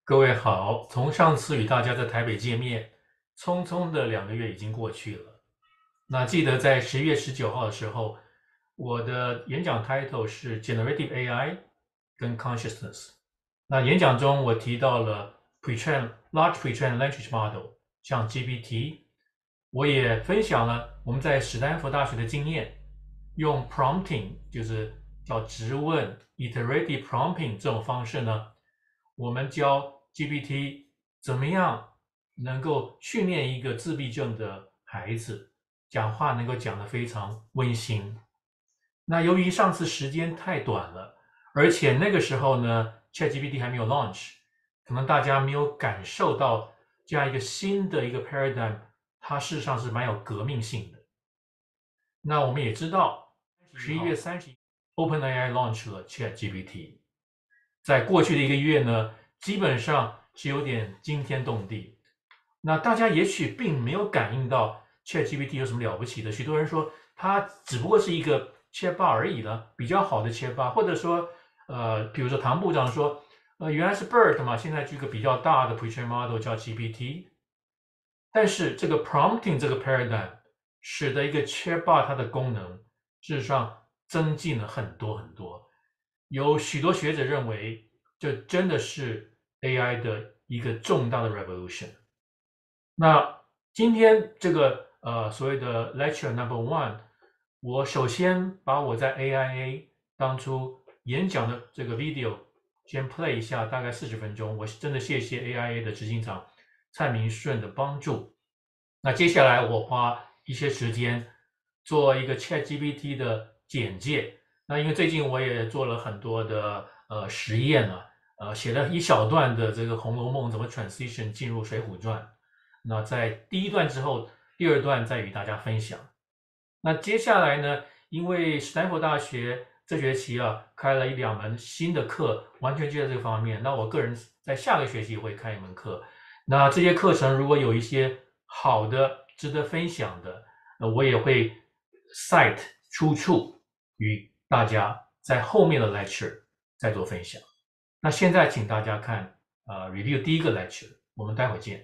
各位好，从上次与大家在台北见面，匆匆的2个月已经过去了。那记得在11月19号的时候，我的演讲 title 是 Generative AI 跟 Consciousness。那演讲中我提到了 Large Pre-trained Language Model， 像 GPT。我也分享了我们在史丹佛大学的经验，用 prompting 就是叫质问 iterative prompting 这种方式呢，我们教 GPT 怎么样能够训练一个自闭症的孩子讲话能够讲得非常温馨。那由于上次时间太短了，而且那个时候呢 ChatGPT 还没有 launch， 可能大家没有感受到这样一个新的一个 paradigm， 它事实上是蛮有革命性的。那我们也知道11月30日 OpenAI launch 了 ChatGPT， 在过去的1个月呢，基本上是有点惊天动地。那大家也许并没有感应到 ChatGPT 有什么了不起的，许多人说它只不过是一个 Chatbot 而已呢，比较好的 Chatbot， 或者说比如说唐部长说原来是 BERT 嘛，现在这个比较大的 Pre-trained Model 叫 GPT。但是这个 prompting 这个 paradigm 使得一个 Chatbot 它的功能事实上增进了很多很多。有许多学者认为这真的是 AI 的一个重大的 revolution。那今天这个所谓的 lecture No.1， 我首先把我在 AIA 当初演讲的这个 video 先 play 一下，大概40分钟。我真的谢谢 AIA 的执行长蔡明顺的帮助。那接下来我花一些时间做一个 ChatGPT 的简介。那因为最近我也做了很多的实验啊，写了一小段的这个《红楼梦》怎么 transition 进入《水浒传》。那在第1段之后，第2段再与大家分享。那接下来呢，因为史丹佛大学这学期开了1-2门新的课，完全就在这个方面。那我个人在下个学期会开1门课。那这些课程如果有一些好的值得分享的，我也会 cite 出处与大家在后面的 lecture 再做分享。那现在请大家看review 第1个 lecture， 我们待会见。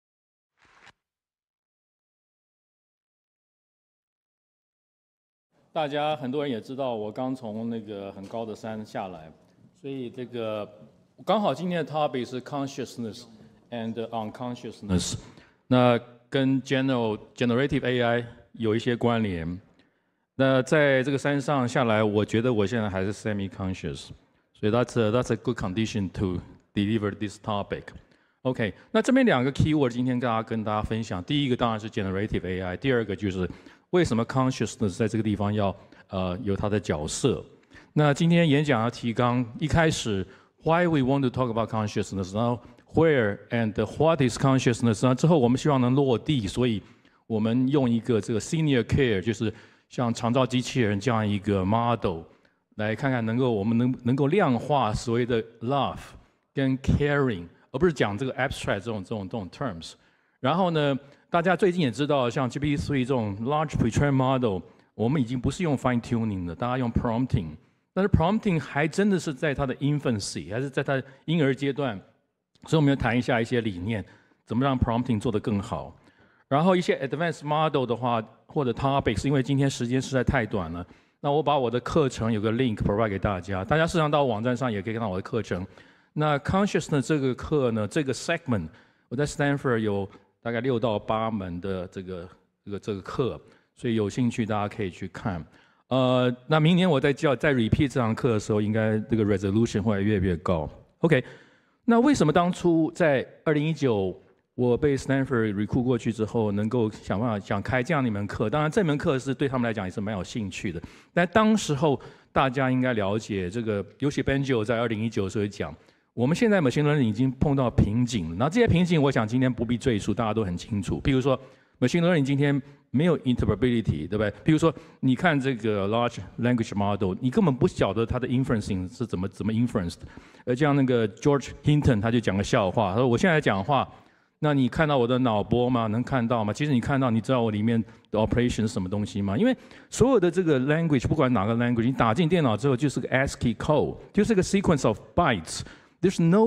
大家很多人也知道，我刚从那个很高的山下来，所以这个刚好今天的 topic 是 consciousness and unconsciousness， 那跟 generative AI 有一些关联。那在这个山上下来，我觉得我现在还是 semi-conscious， 所以 that's a good condition to deliver this topic。OK， 那这边2个 keyword 今天跟大家分享，第一个当然是 generative AI， 第2个就是为什么 consciousness 在这个地方要有它的角色。那今天演讲的提纲一开始 why we want to talk about consciousness， 然后 where and what is consciousness， 那之后我们希望能落地，所以我们用一个这个 senior care， 就是像长照机器人这样一个 model， 来看看我们能够量化所谓的 love 跟 caring， 而不是讲这个 abstract 这种 terms。然后呢，大家最近也知道，像 GPT-3 这种 large pre-trained model， 我们已经不是用 fine tuning 了，大家用 prompting。但是 prompting 还真的是在它的 infancy， 还是在它的婴儿阶段，所以我们要谈一下一些理念，怎么让 prompting 做得更好。然后一些 advanced model 的话，或者 topics， 因为今天时间实在太短了，那我把我的课程有个 link provide 给大家，大家事实上到网站上也可以看到我的课程。那 consciousness 这个课呢，这个 segment， 我在 Stanford 有大概6到8门的这个课，所以有兴趣大家可以去看。那明年我在 repeat 这堂课的时候，应该这个 resolution 会越来越高。OK， 那为什么当初在2019我被 Stanford recruit 过去之后，能够想办法想开这样的一门课？当然这门课是对他们来讲也是蛮有兴趣的。但当时候大家应该了解这个，尤其 Benjo 在2019的时候讲，我们现在 machine learning 已经碰到瓶颈了。那这些瓶颈，我想今天不必赘述，大家都很清楚。譬如说 machine learning 今天没有 interpretability， 对不对？譬如说你看这个 large language model， 你根本不晓得它的 inferencing 是怎么 inferenced。这样那个 George Hinton 他就讲个笑话，他说我现在讲话。那你看到我的脑波吗？能看到吗？其实你看到，你知道我里面的 operation 是什么东西吗？因为所有的这个 language， 不管哪个 language， 你打进电脑之后就是个 ASCII code， 就是个 sequence of bytes。There's no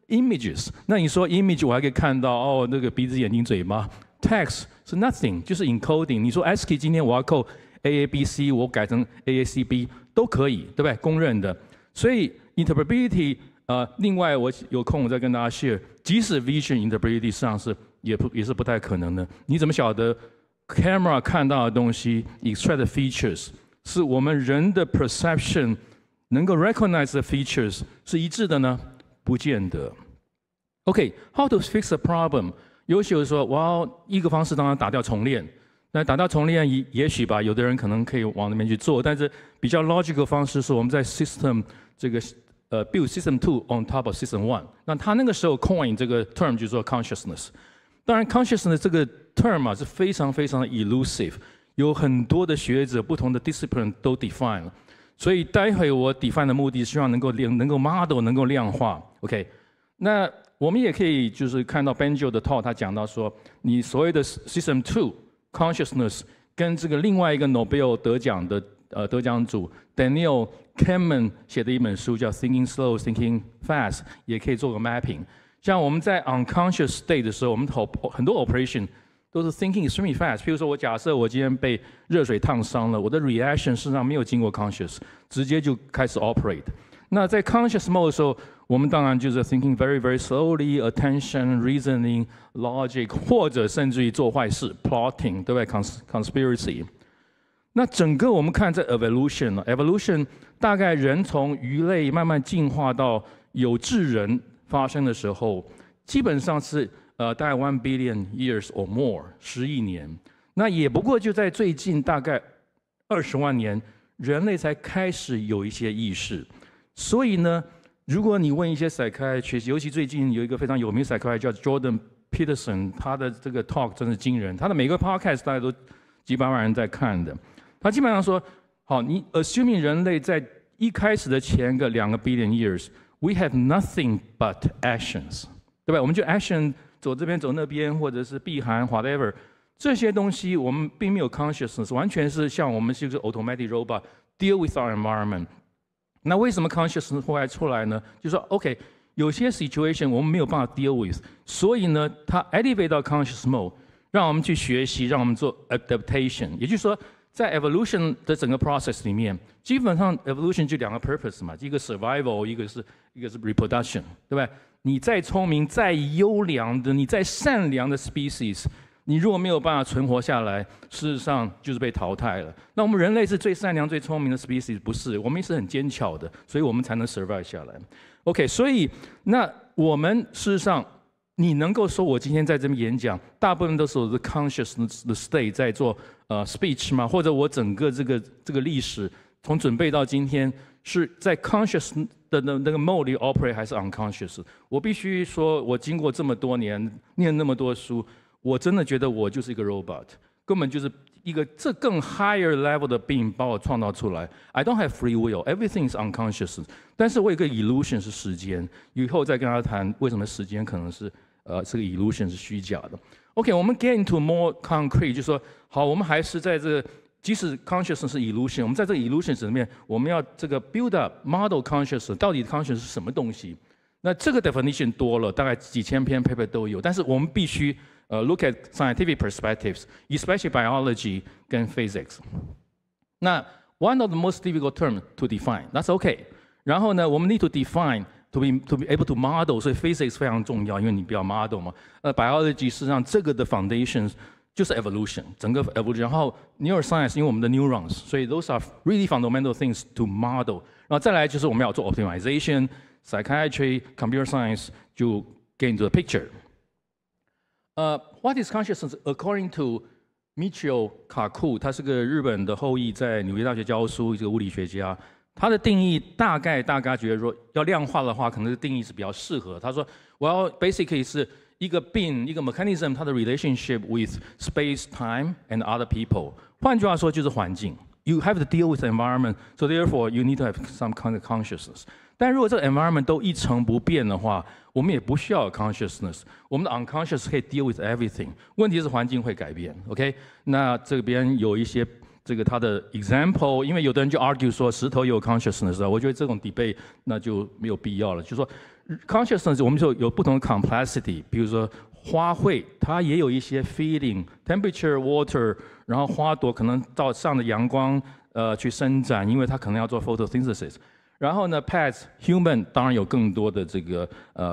images。那你说 image 我还可以看到哦，那个鼻子、眼睛、嘴巴。Text 是 nothing， 就是 encoding。你说 ASCII 今天我要扣 AABC， 我改成 AACB 都可以，对不对？公认的。所以 interpretability， 另外我有空我再跟大家 share， 即使 vision interpretability 实际上是也是不太可能的。你怎么晓得 camera 看到的东西 extract features 是我们人的 perception 能够 recognize 的 features 是一致的呢？不见得。OK，how to fix a problem？ 有些人说，哇，一个方式当然打掉重练。那打掉重练也许吧，有的人可能可以往那边去做，但是比较 logical 的方式是我们在 system 这个build system 2 on top of system 1。那他那个时候 coin 这个 term 就做 consciousness。当然 consciousness 这个 term 是非常非常的 elusive， 有很多的学者不同的 discipline 都 define 了。所以待会我 define 的目的是希望能够 model 能够量化。OK， 那我们也可以就是看到 Benjo 的 talk， 他讲到说，你所谓的 System 2 Consciousness 跟这个另外一个 Nobel 得奖的得奖主 Daniel Kahneman 写的一本书叫 Thinking Slow, Thinking Fast， 也可以做个 mapping。像我们在 unconscious state 的时候，我们很多 operation 都是 thinking extremely fast。譬如说我假设我今天被热水烫伤了，我的 reaction 事实上没有经过 conscious， 直接就开始 operate。那在 conscious mode 的时候，我们当然就是 thinking very very slowly, attention, reasoning, logic， 或者甚至于做坏事 plotting， 对不对 ？conspiracy。那整个我们看这 evolution 大概人从鱼类慢慢进化到有智人发生的时候，基本上是大概1 billion years or more 10亿年。那也不过就在最近大概20万年，人类才开始有一些意识。所以呢，如果你问一些 psychiatrist， 尤其最近有一个非常有名的 psychiatrist 叫 Jordan Peterson， 他的这个 talk 真是惊人，他的每个 podcast 大家都几百万人在看的。他基本上说，好，你 assuming 人类在一开始的前个2 billion years，we have nothing but actions， 对吧？我们就 action 走这边走那边，或者是避寒 whatever， 这些东西我们并没有 consciousness， 完全是像我们是一个 automatic robot deal with our environment。那为什么 consciousness 会出来呢？就说 OK， 有些 situation 我们没有办法 deal with， 所以呢，它 elevate 到 conscious mode， 让我们去学习，让我们做 adaptation。也就是说，在 evolution 的整个 process 里面，基本上 evolution 就2个 purpose 嘛，一个 survival， 一个是 reproduction， 对不对？你再聪明、再优良的、你再善良的 species， 你如果没有办法存活下来，事实上就是被淘汰了。那我们人类是最善良、最聪明的 species， 不是？我们也是很坚强的，所以我们才能 survive 下来。OK， 所以那我们事实上，你能够说我今天在这边演讲，大部分都是我的 conscious 的 state 在做speech 吗？或者我整个这个历史从准备到今天是在 conscious 的那个 mode 里 operate 还是 unconscious？ 我必须说，我经过这么多年念那么多书。我真的觉得我就是一个 robot， 根本就是一个这更 higher level 的 being 把我创造出来。I don't have free will, everything is unconscious。但是我有一个 illusion 是时间，以后再跟他谈为什么时间可能是这个 illusion 是虚假的。OK， 我们 get into more concrete， 就说好，我们还是在这个即使 consciousness 是 illusion， 我们在这个 illusion 里面，我们要这个 build up model consciousness， 到底 consciousness 是什么东西？那这个 definition 多了，大概几千篇 paper 都有，但是我们必须look at scientific perspectives, especially biology 跟 physics. 那 one of the most difficult terms to define, that's okay. 然后呢，我们 need to define to be able to model， 所以 physics 非常重要，因为你不要 model 嘛。biology 事实上这个的 foundations 就是 evolution， 整个 evolution。然后 neuroscience 因为我们的 neurons， 所以 those are really fundamental things to model。然后再来就是我们要做 optimization, psychiatry, computer science 就 get into the picture。What is consciousness? According to Michio Kaku， 他是个日本的后裔，在纽约大学教书，一个物理学家。他的定义大概觉得说，要量化的话，可能是定义是比较适合。他说，我要 basically 是一个 being， 一个 mechanism， 它的 relationship with space, time and other people。换句话说，就是环境。You have to deal with the environment, so therefore you need to have some kind of consciousness。但如果这个 environment 都一成不变的话，我们也不需要 consciousness， 我们的 unconscious 可以 deal with everything。问题是环境会改变 ，OK？ 那这边有一些这个它的 example， 因为有的人就 argue 说石头也有 consciousness， 我觉得这种 debate 那就没有必要了。就是说 consciousness 我们就有不同的 complexity， 比如说花卉它也有一些 feeding、temperature、water， 然后花朵可能照上的阳光去生长，因为它可能要做 photosynthesis。然后呢 pets、human 当然有更多的这个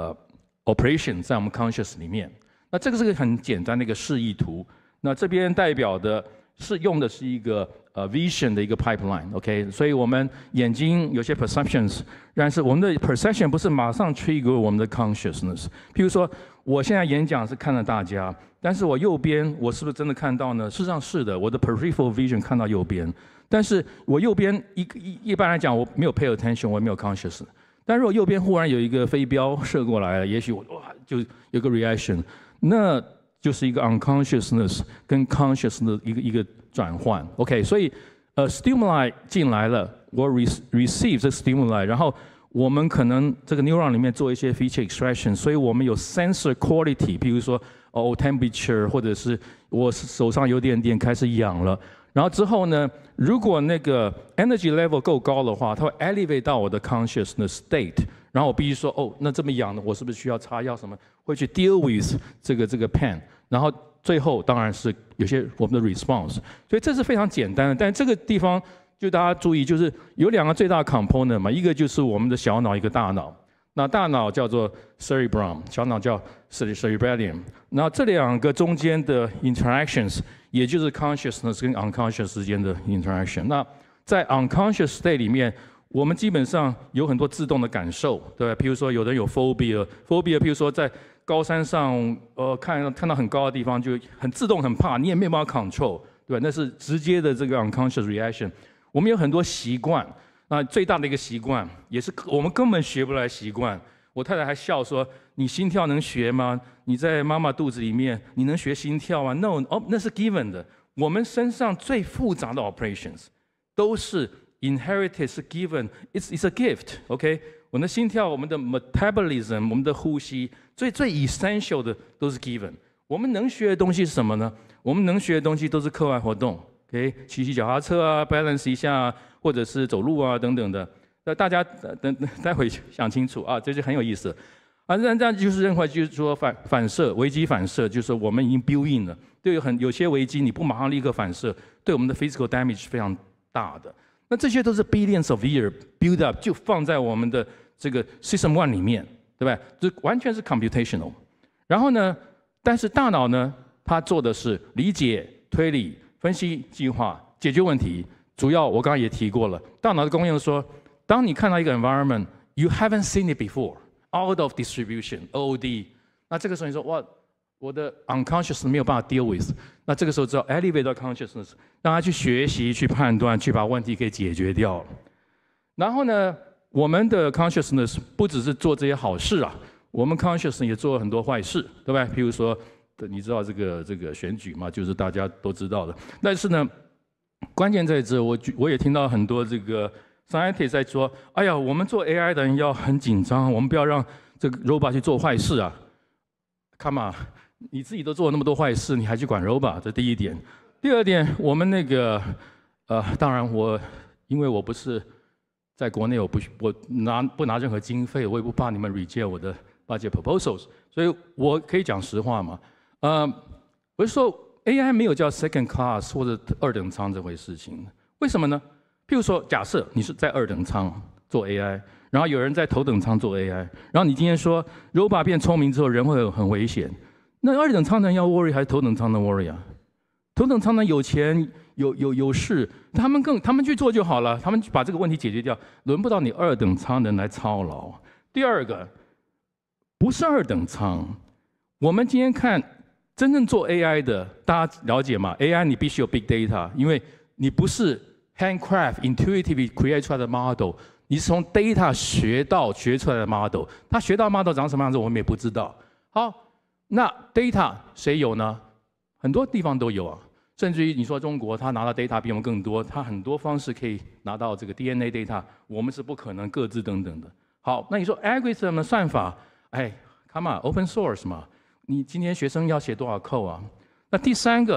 operation 在我们 conscious 里面。那这个是个很简单的一个示意图。那这边代表的是用的是一个vision 的一个 pipeline，OK， 所以我们眼睛有些 perceptions， 但是我们的 perception 不是马上 trigger 我们的 consciousness。譬如说，我现在演讲是看着大家，但是我右边我是不是真的看到呢？事实上是的，我的 peripheral vision 看到右边，但是我右边一般来讲我没有 pay attention， 我也没有 conscious。但如果右边忽然有一个飞镖射过来了，也许我哇就有个 reaction， 那就是一个 unconsciousness 跟 consciousness 的一个转换 ，OK， 所以stimuli 进来了，我 receive 这 stimuli， 然后我们可能这个 neuron 里面做一些 feature extraction， 所以我们有 sensor quality， 比如说temperature， 或者是我手上有点开始痒了，然后之后呢，如果那个 energy level 够高的话，它会 elevate 到我的 consciousness state， 然后我必须说那这么痒的，我是不是需要擦药什么？会去 deal with 这个 pain， 然后最后当然是有些我们的 response， 所以这是非常简单的。但这个地方就大家注意，就是有两个最大的 component 嘛，一个就是我们的小脑，一个大脑。那大脑叫做 cerebrum， 小脑叫 cerebellum。那这两个中间的 interactions， 也就是 consciousness 跟 unconscious 之间的 interaction。那在 unconscious state 里面，我们基本上有很多自动的感受，对吧？譬如说，有人有 phobia， 譬如说在高山上，看到很高的地方就很自动很怕，你也没有办法 control， 对吧？那是直接的这个 unconscious reaction。我们有很多习惯，那最大的一个习惯也是我们根本学不来习惯。我太太还笑说：“你心跳能学吗？你在妈妈肚子里面，你能学心跳吗 ？”No， 那是 given 的。我们身上最复杂的 operations 都是 inherited， 是 given，it's a gift，OK？我们的心跳、我们的 metabolism、我们的呼吸，最 essential 的都是 given。我们能学的东西是什么呢？我们能学的东西都是课外活动 ，OK？ 骑脚踏车啊 ，balance 一下啊，或者是走路啊等等的。那大家待会想清楚啊，这就很有意思。那就是认为就是说反射、危机反射，就是我们已经 build in 了。对有些危机你不马上立刻反射，对我们的 physical damage 是非常大的。那这些都是 billions of year build up， 就放在我们的这个 System 1里面，对吧？这完全是 computational。然后呢，但是大脑呢，它做的是理解、推理、分析、计划、解决问题。主要我刚刚也提过了，大脑的功用说，当你看到一个 environment， you haven't seen it before， out of distribution，OOD， 那这个时候你说哇，我的 unconscious 没有办法 deal with， 那这个时候只要 elevate 到 consciousness， 让他去学习、去判断、去把问题给解决掉。然后呢，我们的 consciousness 不只是做这些好事啊，我们 consciousness 也做了很多坏事，对吧？譬如说，你知道这个选举嘛，就是大家都知道的。但是呢，关键在这，我也听到很多这个 scientists 在说，哎呀，我们做 AI 的人要很紧张，我们不要让这个 robot 去做坏事啊。Come on， 你自己都做了那么多坏事，你还去管 robot？ 这第一点。第二点，我们那个当然因为我不是在国内，我不拿任何经费，我也不怕你们 reject 我的 budget proposals， 所以我可以讲实话嘛。我就说 AI 没有叫 second class 或者二等舱这回事情，为什么呢？譬如说，假设你是在二等舱做 AI， 然后有人在头等舱做 AI， 然后你今天说 robot 变聪明之后人会很危险，那二等舱的人要 worry 还是头等舱的 worry 啊？头等舱的有钱有势，他们去做就好了，他们把这个问题解决掉，轮不到你二等舱的人来操劳。第二个，不是二等舱，我们今天看真正做 AI 的，大家了解吗 ？AI 你必须有 big data， 因为你不是 handcraft intuitively create 出来的 model， 你是从 data 学出来的 model， 它学到 model 长什么样子我们也不知道。好，那 data 谁有呢？很多地方都有啊。甚至于你说中国，他拿到 data 比我们更多，他很多方式可以拿到这个 DNA data， 我们是不可能各自等等的。好，那你说 algorithm 的算法，come on， open source 嘛，你今天学生要写多少code啊？那第三个，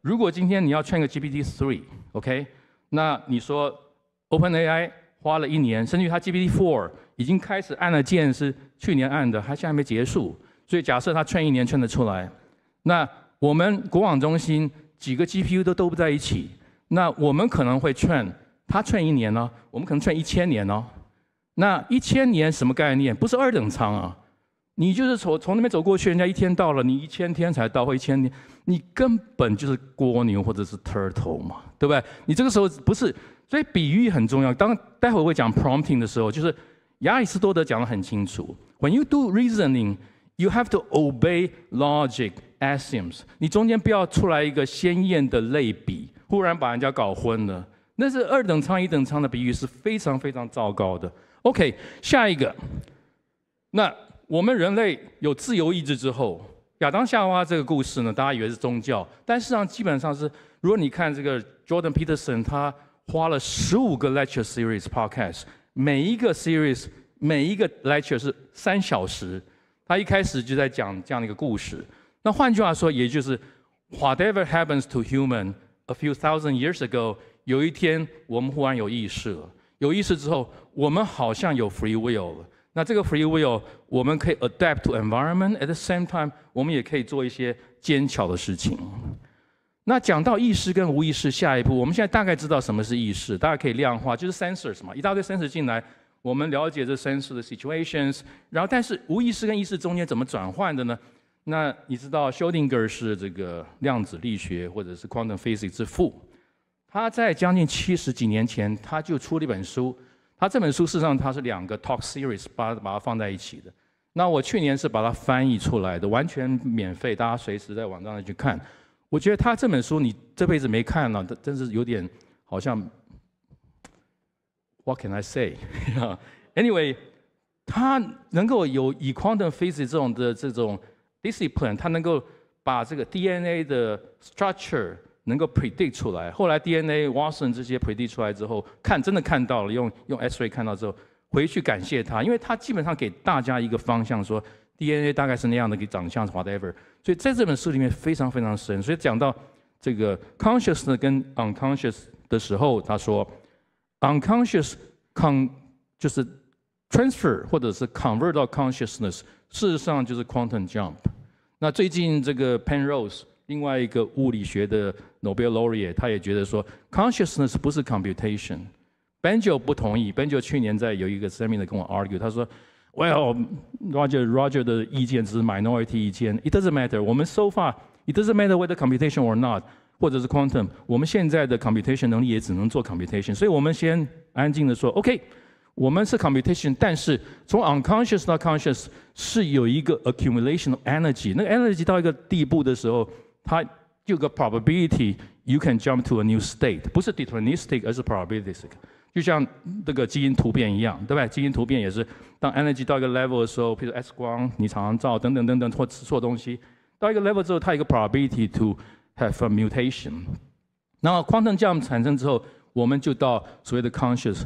如果今天你要 train 个 GPT-3，OK，那你说 OpenAI 花了1年，甚至于它 GPT-4 已经开始按了键，是去年按的，它现在还没结束。所以假设它 train 1年 train 得出来，那我们国网中心几个 GPU 都不在一起，那我们可能会 train 它 train 1年呢，我们可能 train 1000年哦。那1000年什么概念？不是2等舱啊，你就是从那边走过去，人家1天到了，你1000天才到，或1000年，你根本就是蜗牛或者是 turtle 嘛，对不对？你这个时候不是，所以比喻很重要。待会我会讲 prompting 的时候，就是亚里士多德讲得很清楚 ，When you do reasoning, you have to obey logic axioms。你中间不要出来一个鲜艳的类比，忽然把人家搞昏了。那是2等舱、1等舱的比喻是非常非常糟糕的。OK， 下一个，那我们人类有自由意志之后，亚当夏娃这个故事呢，大家以为是宗教，但事实上基本上是，如果你看这个 Jordan Peterson， 他花了15个 lecture series podcast， 每一个 series 每一个 lecture 是3小时，他一开始就在讲这样的一个故事。那换句话说，也就是 whatever happens to human a few thousand years ago， 有一天我们忽然有意识了。有意识之后，我们好像有 free will 了。那这个 free will， 我们可以 adapt to environment，at the same time， 我们也可以做一些奸巧的事情。那讲到意识跟无意识，下一步我们现在大概知道什么是意识，大家可以量化，就是 sensors 嘛，一大堆 sensors 进来，我们了解这 sensor 的 situations， 然后但是无意识跟意识中间怎么转换的呢？那你知道 Schrödinger 是这个量子力学或者是 quantum physics 之父。他在将近70几年前，他就出了一本书。他这本书事实上它是2个 talk series， 把它放在一起的。那我去年是把它翻译出来的，完全免费，大家随时在网上去看。我觉得他这本书你这辈子没看了，真是有点好像 What can I say？ Anyway， 他能够有以 quantum physics 这种 discipline， 他能够把这个 DNA 的 structure能够 predict 出来，后来 DNA、Watson 这些 predict 出来之后，真的看到了，用 X-ray 看到之后，回去感谢他，因为他基本上给大家一个方向，说 DNA 大概是那样的，给长相 whatever。所以在这本书里面非常非常深。所以讲到这个 conscious 跟 unconscious 的时候，他说 unconscious 就是 transfer 或者是 convert 到 consciousness， 事实上就是 quantum jump。那最近这个 Penrose，另外一个物理学的 Nobel laureate， 他也觉得说 consciousness 不是 computation。Benjo 不同意 ，Benjo 去年在有一个 seminar 跟我 argue， 他说 ，Well Roger 的意见只是 minority 意见 ，It doesn't matter。我们 so far it doesn't matter whether computation or not， 或者是 quantum， 我们现在的 computation 能力也只能做 computation， 所以我们先安静的说 ，OK， 我们是 computation， 但是从 unconscious 到 conscious 是有一个 accumulation of energy， 那个 energy 到一个地步的时候，它有个 probability you can jump to a new state， 不是 deterministic， 而是 probabilistic。就像这个基因突变一样，对不对？基因突变也是当 energy 到一个 level 的时候，譬如 X 光你常常照等等等等或吃错东西，到一个 level 之后，它有一个 probability to have a mutation。然后 quantum jump 产生之后，我们就到所谓的 conscious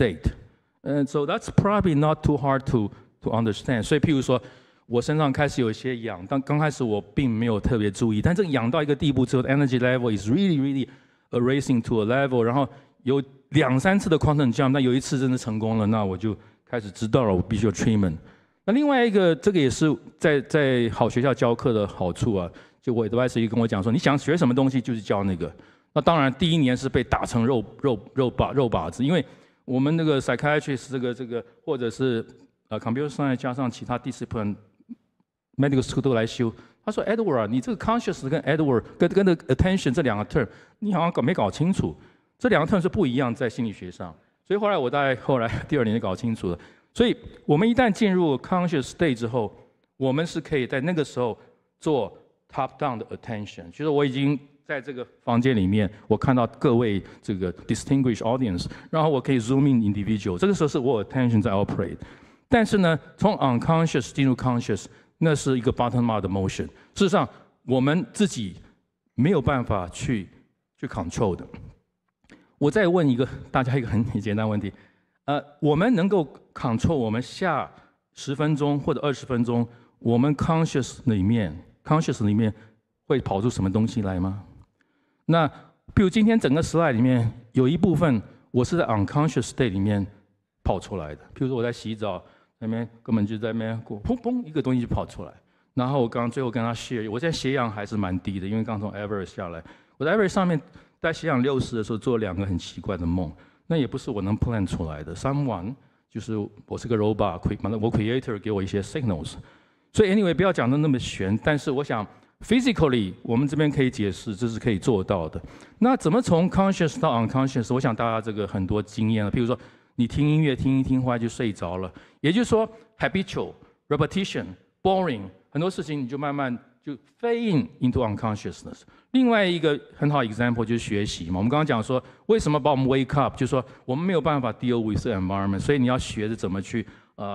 state。So that's probably not too hard to understand。所以譬如说，我身上开始有一些痒，但刚开始我并没有特别注意，但这个痒到一个地步之后 ，energy level is really raising to a level， 然后有2、3次的 quantum jump， 那有一次真的成功了，那我就开始知道了，我必须要 treatment。那另外一个，这个也是在好学校教课的好处啊，就我 advisor 跟我讲说，你想学什么东西就是教那个。那当然第1年是被打成肉靶子，因为我们那个 psychiatrist 这个或者是computer science 加上其他 discipline。medical school 都来修，他说 Edward， 你这个 conscious 跟 Edward 跟这个 attention 这2个 term， 你好像没搞清楚，这2个 term 是不一样在心理学上，所以后来第2年就搞清楚了。所以我们一旦进入 conscious state 之后，我们是可以在那个时候做 top down 的 attention， 就是我已经在这个房间里面，我看到各位这个 distinguished audience， 然后我可以 zoom in individual， 这个时候是我 attention 在 operate。但是呢，从 unconscious 进入 conscious。那是一个 bottom up 的 motion， 事实上我们自己没有办法去 control 的。我再问大家一个很简单的问题，我们能够 control 我们下10分钟或者20分钟，我们 conscious 里面会跑出什么东西来吗？ 那比如今天整个 slide 里面有一部分我是在 unconscious state 里面跑出来的，譬如说我在洗澡，那边根本就在那边砰砰一个东西就跑出来，然后我最后跟他 share， 我现在血氧还是蛮低的，因为刚从 Everest 下来，我在 Everest 上面在血氧60的时候做了2个很奇怪的梦，那也不是我能 plan 出来的 ，someone 就是我是个 robot， 我 creator 给我一些 signals， 所以 anyway 不要讲的那么玄，但是我想 physically 我们这边可以解释，这是可以做到的。那怎么从 conscious 到 unconscious？ 我想大家这个很多经验了，譬如说你听音乐听一听，后来就睡着了，也就是说 habitual repetition boring 很多事情你就慢慢就 fade into unconsciousness。另外一个很好的 example 就是学习嘛，我们刚刚讲说为什么把我们 wake up， 就是说我们没有办法 deal with the environment， 所以你要学着怎么去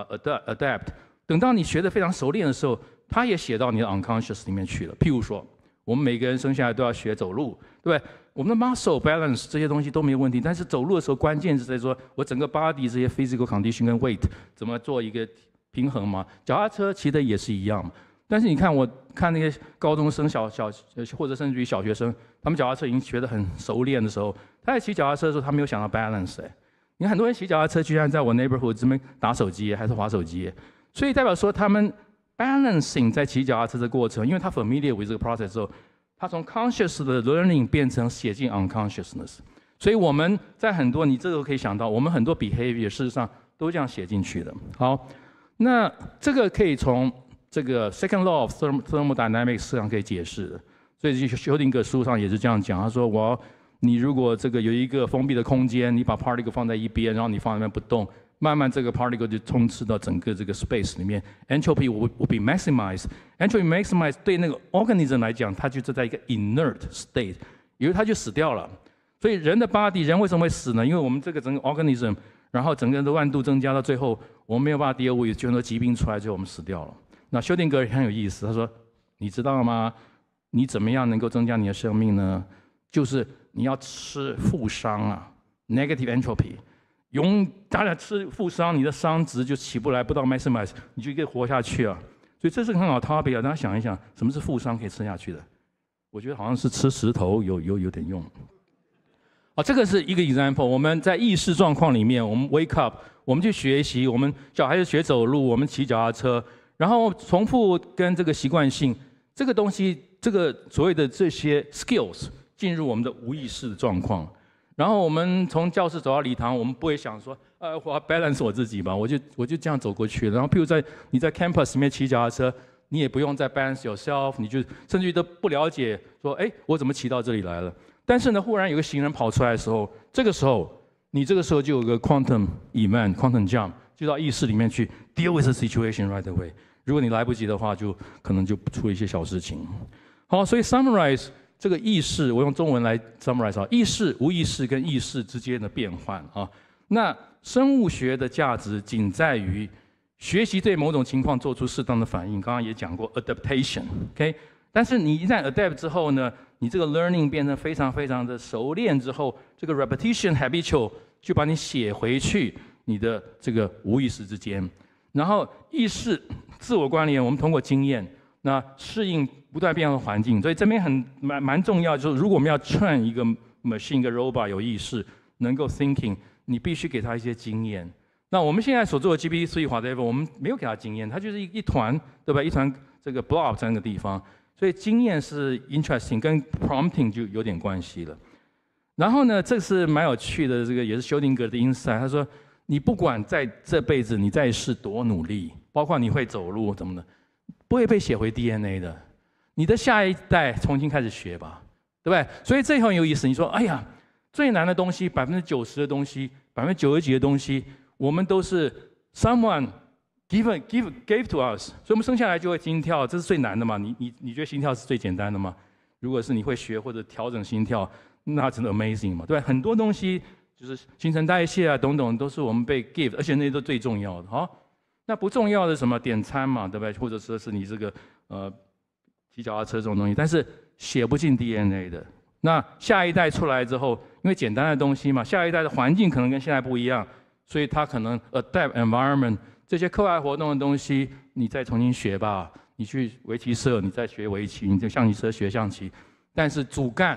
adapt。等到你学得非常熟练的时候，它也写到你的 unconscious 里面去了。譬如说，我们每个人生下来都要学走路，对不对？我们的 muscle balance 这些东西都没有问题，但是走路的时候关键是在说我整个 body 这些 physical condition 跟 weight 怎么做一个平衡嘛。脚踏车骑的也是一样嘛。但是你看，我看那些高中生、或者甚至于小学生，他们脚踏车已经学得很熟练的时候，他在骑脚踏车的时候，他没有想到 balance。你看很多人骑脚踏车，居然在我 neighborhood 这边打手机还是滑手机，所以代表说他们 balancing 在骑脚踏车的过程，因为他 familiar with 这个 process 之后，他从 conscious 的 learning 变成写进 unconsciousness。所以我们在很多你这个可以想到，我们很多 behavior 事实上都这样写进去的。好，那这个可以从这个 second law of thermodynamics 上可以解释的，所以休丁格书上也是这样讲。他说，你如果这个有一个封闭的空间，你把 particle 放在一边，然后你放在那边不动，慢慢这个 particle 就充斥到整个这个 space 里面 ，entropy will be maximized。entropy maximized 对那个 organism 来讲，它就是在一个 inert state， 因为它就死掉了。所以人的 body， 人为什么会死呢？因为我们这个整个 organism， 然后整个人的万度增加到最后，我们没有办法 deal with， 就很多疾病出来，最后我们死掉了。那休丁格很有意思，他说：“你知道吗？你怎么样能够增加你的生命呢？就是你要吃负熵啊 ，negative entropy。大家吃负熵，你的熵值就起不来，不到 maximize， 你就可以活下去啊。所以这是个很好的 topic 啊。大家想一想，什么是负熵可以吃下去的？我觉得好像是吃石头有点用。这个是一个 example。我们在意识状况里面，我们 wake up， 我们去学习，我们小孩子学走路，我们骑脚踏车。”然后重复跟这个习惯性，这个东西，这个所谓的这些 skills 进入我们的无意识的状况。然后我们从教室走到礼堂，我们不会想说，我要 balance 我自己吧，我就这样走过去了。然后譬如你在 campus 里面骑脚踏车，你也不用再 balance yourself， 你就甚至于都不了解说，我怎么骑到这里来了？但是呢，忽然有个行人跑出来的时候，这个时候就有个 quantum event、quantum jump， 就到意识里面去 deal with the situation right away。如果你来不及的话，就可能就出一些小事情。好，所以 summarize 这个意识，我用中文来 summarize 意识、无意识跟意识之间的变换啊。那生物学的价值仅在于学习对某种情况做出适当的反应，刚刚也讲过 adaptation，OK？ 但是你一旦 adapt 之后呢，你这个 learning 变成非常非常的熟练之后，这个 repetition habitual 就把你写回去你的这个无意识之间。然后意识、自我关联，我们通过经验，那适应不断变化的环境，所以这边蛮重要。就是如果我们要 train 一个 machine、一个 robot 有意识，能够 thinking， 你必须给他一些经验。那我们现在所做的 GPT-3 whatever， 我们没有给他经验，它就是一团，对吧？一团这个 blob 在那个地方，所以经验是 interesting， 跟 prompting 就有点关系了。然后呢，这是蛮有趣的，这个也是休丁格的 insight， 他说。你不管在这辈子你在世多努力，包括你会走路怎么的，不会被写回 DNA 的。你的下一代重新开始学吧，对不对？所以这很有意思。你说，哎呀，最难的东西，90%的东西，90%几的东西，我们都是 someone gave to us， 所以我们生下来就会心跳，这是最难的嘛？你觉得心跳是最简单的吗？如果是你会学或者调整心跳，那真的 amazing 嘛，对吧？很多东西。就是新陈代谢啊，等等，都是我们被 give， 而且那些都最重要的。好，那不重要的什么点餐嘛，对不对？或者说是你这个骑脚踏车这种东西，但是写不进 DNA 的。那下一代出来之后，因为简单的东西嘛，下一代的环境可能跟现在不一样，所以他可能 adapt environment 这些课外活动的东西，你再重新学吧。你去围棋社，你再学围棋，你就象棋社学象棋，但是主干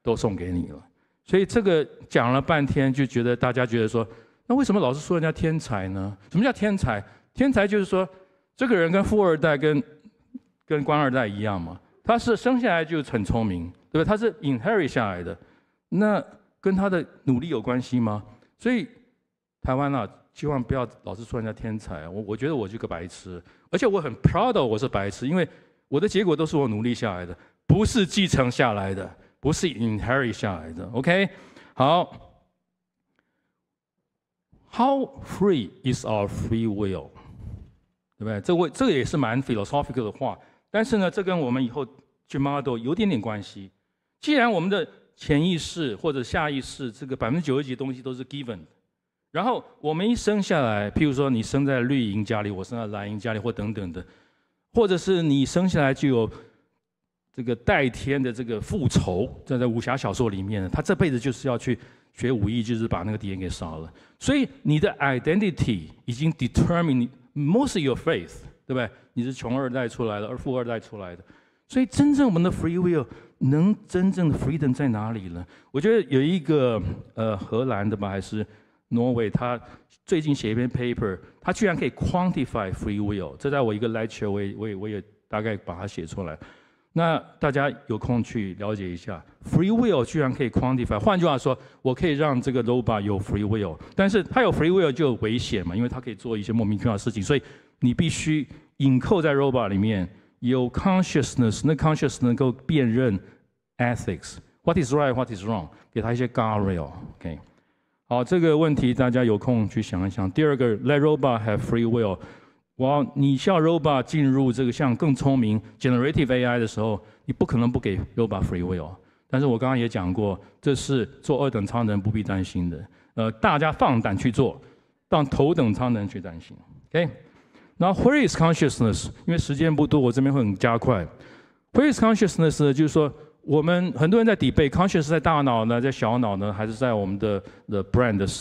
都送给你了。所以这个讲了半天，就觉得大家觉得说，那为什么老是说人家天才呢？什么叫天才？天才就是说，这个人跟富二代跟官二代一样嘛，他是生下来就很聪明，对吧？他是 inherit 下来的，那跟他的努力有关系吗？所以台湾啊，希望不要老是说人家天才。我觉得我是个白痴，而且我很 proud of 我是白痴，因为我的结果都是我努力下来的，不是继承下来的，不是 inherit 下来的。OK， 好。How free is our free will？ 对不对？这个也是蛮 philosophical 的话，但是呢，这跟我们以后去 model 有点关系。既然我们的潜意识或者下意识这个90%的东西都是 given， 然后我们一生下来，譬如说你生在绿营家里，我生在蓝营家里，或等等的，或者是你生下来就有这个代天的这个复仇，在武侠小说里面，他这辈子就是要去学武艺，就是把那个敌人给杀了。所以你的 identity 已经 determine most of your faith， 对不对？你是穷二代出来的，而富二代出来的。所以真正我们的 free will 能真正的 freedom 在哪里呢？我觉得有一个荷兰的吧，还是挪威，他最近写一篇 paper， 他居然可以 quantify free will。这在我一个 lecture， 我也大概把它写出来。那大家有空去了解一下 ，free will 居然可以 quantify。换句话说，我可以让这个 robot 有 free will， 但是它有 free will 就有危险嘛，因为它可以做一些莫名其妙的事情，所以你必须隐扣在 robot 里面有 consciousness， 那 consciousness 能够辨认 ethics，what is right，what is wrong， 给它一些 guardrail。OK， 好，这个问题大家有空去想一想。第二个 ，let robot have free will。你叫 robot 进入这个像更聪明 generative AI 的时候，你不可能不给 robot free will。但是我刚刚也讲过，这是做二等舱的人不必担心的。大家放胆去做，让头等舱的人去担心。OK， 然后 where is consciousness？ 因为时间不多，我这边会很加快。Where is consciousness 呢？就是说，我们很多人在debate consciousness 在大脑呢，在小脑呢，还是在我们的 the brain 的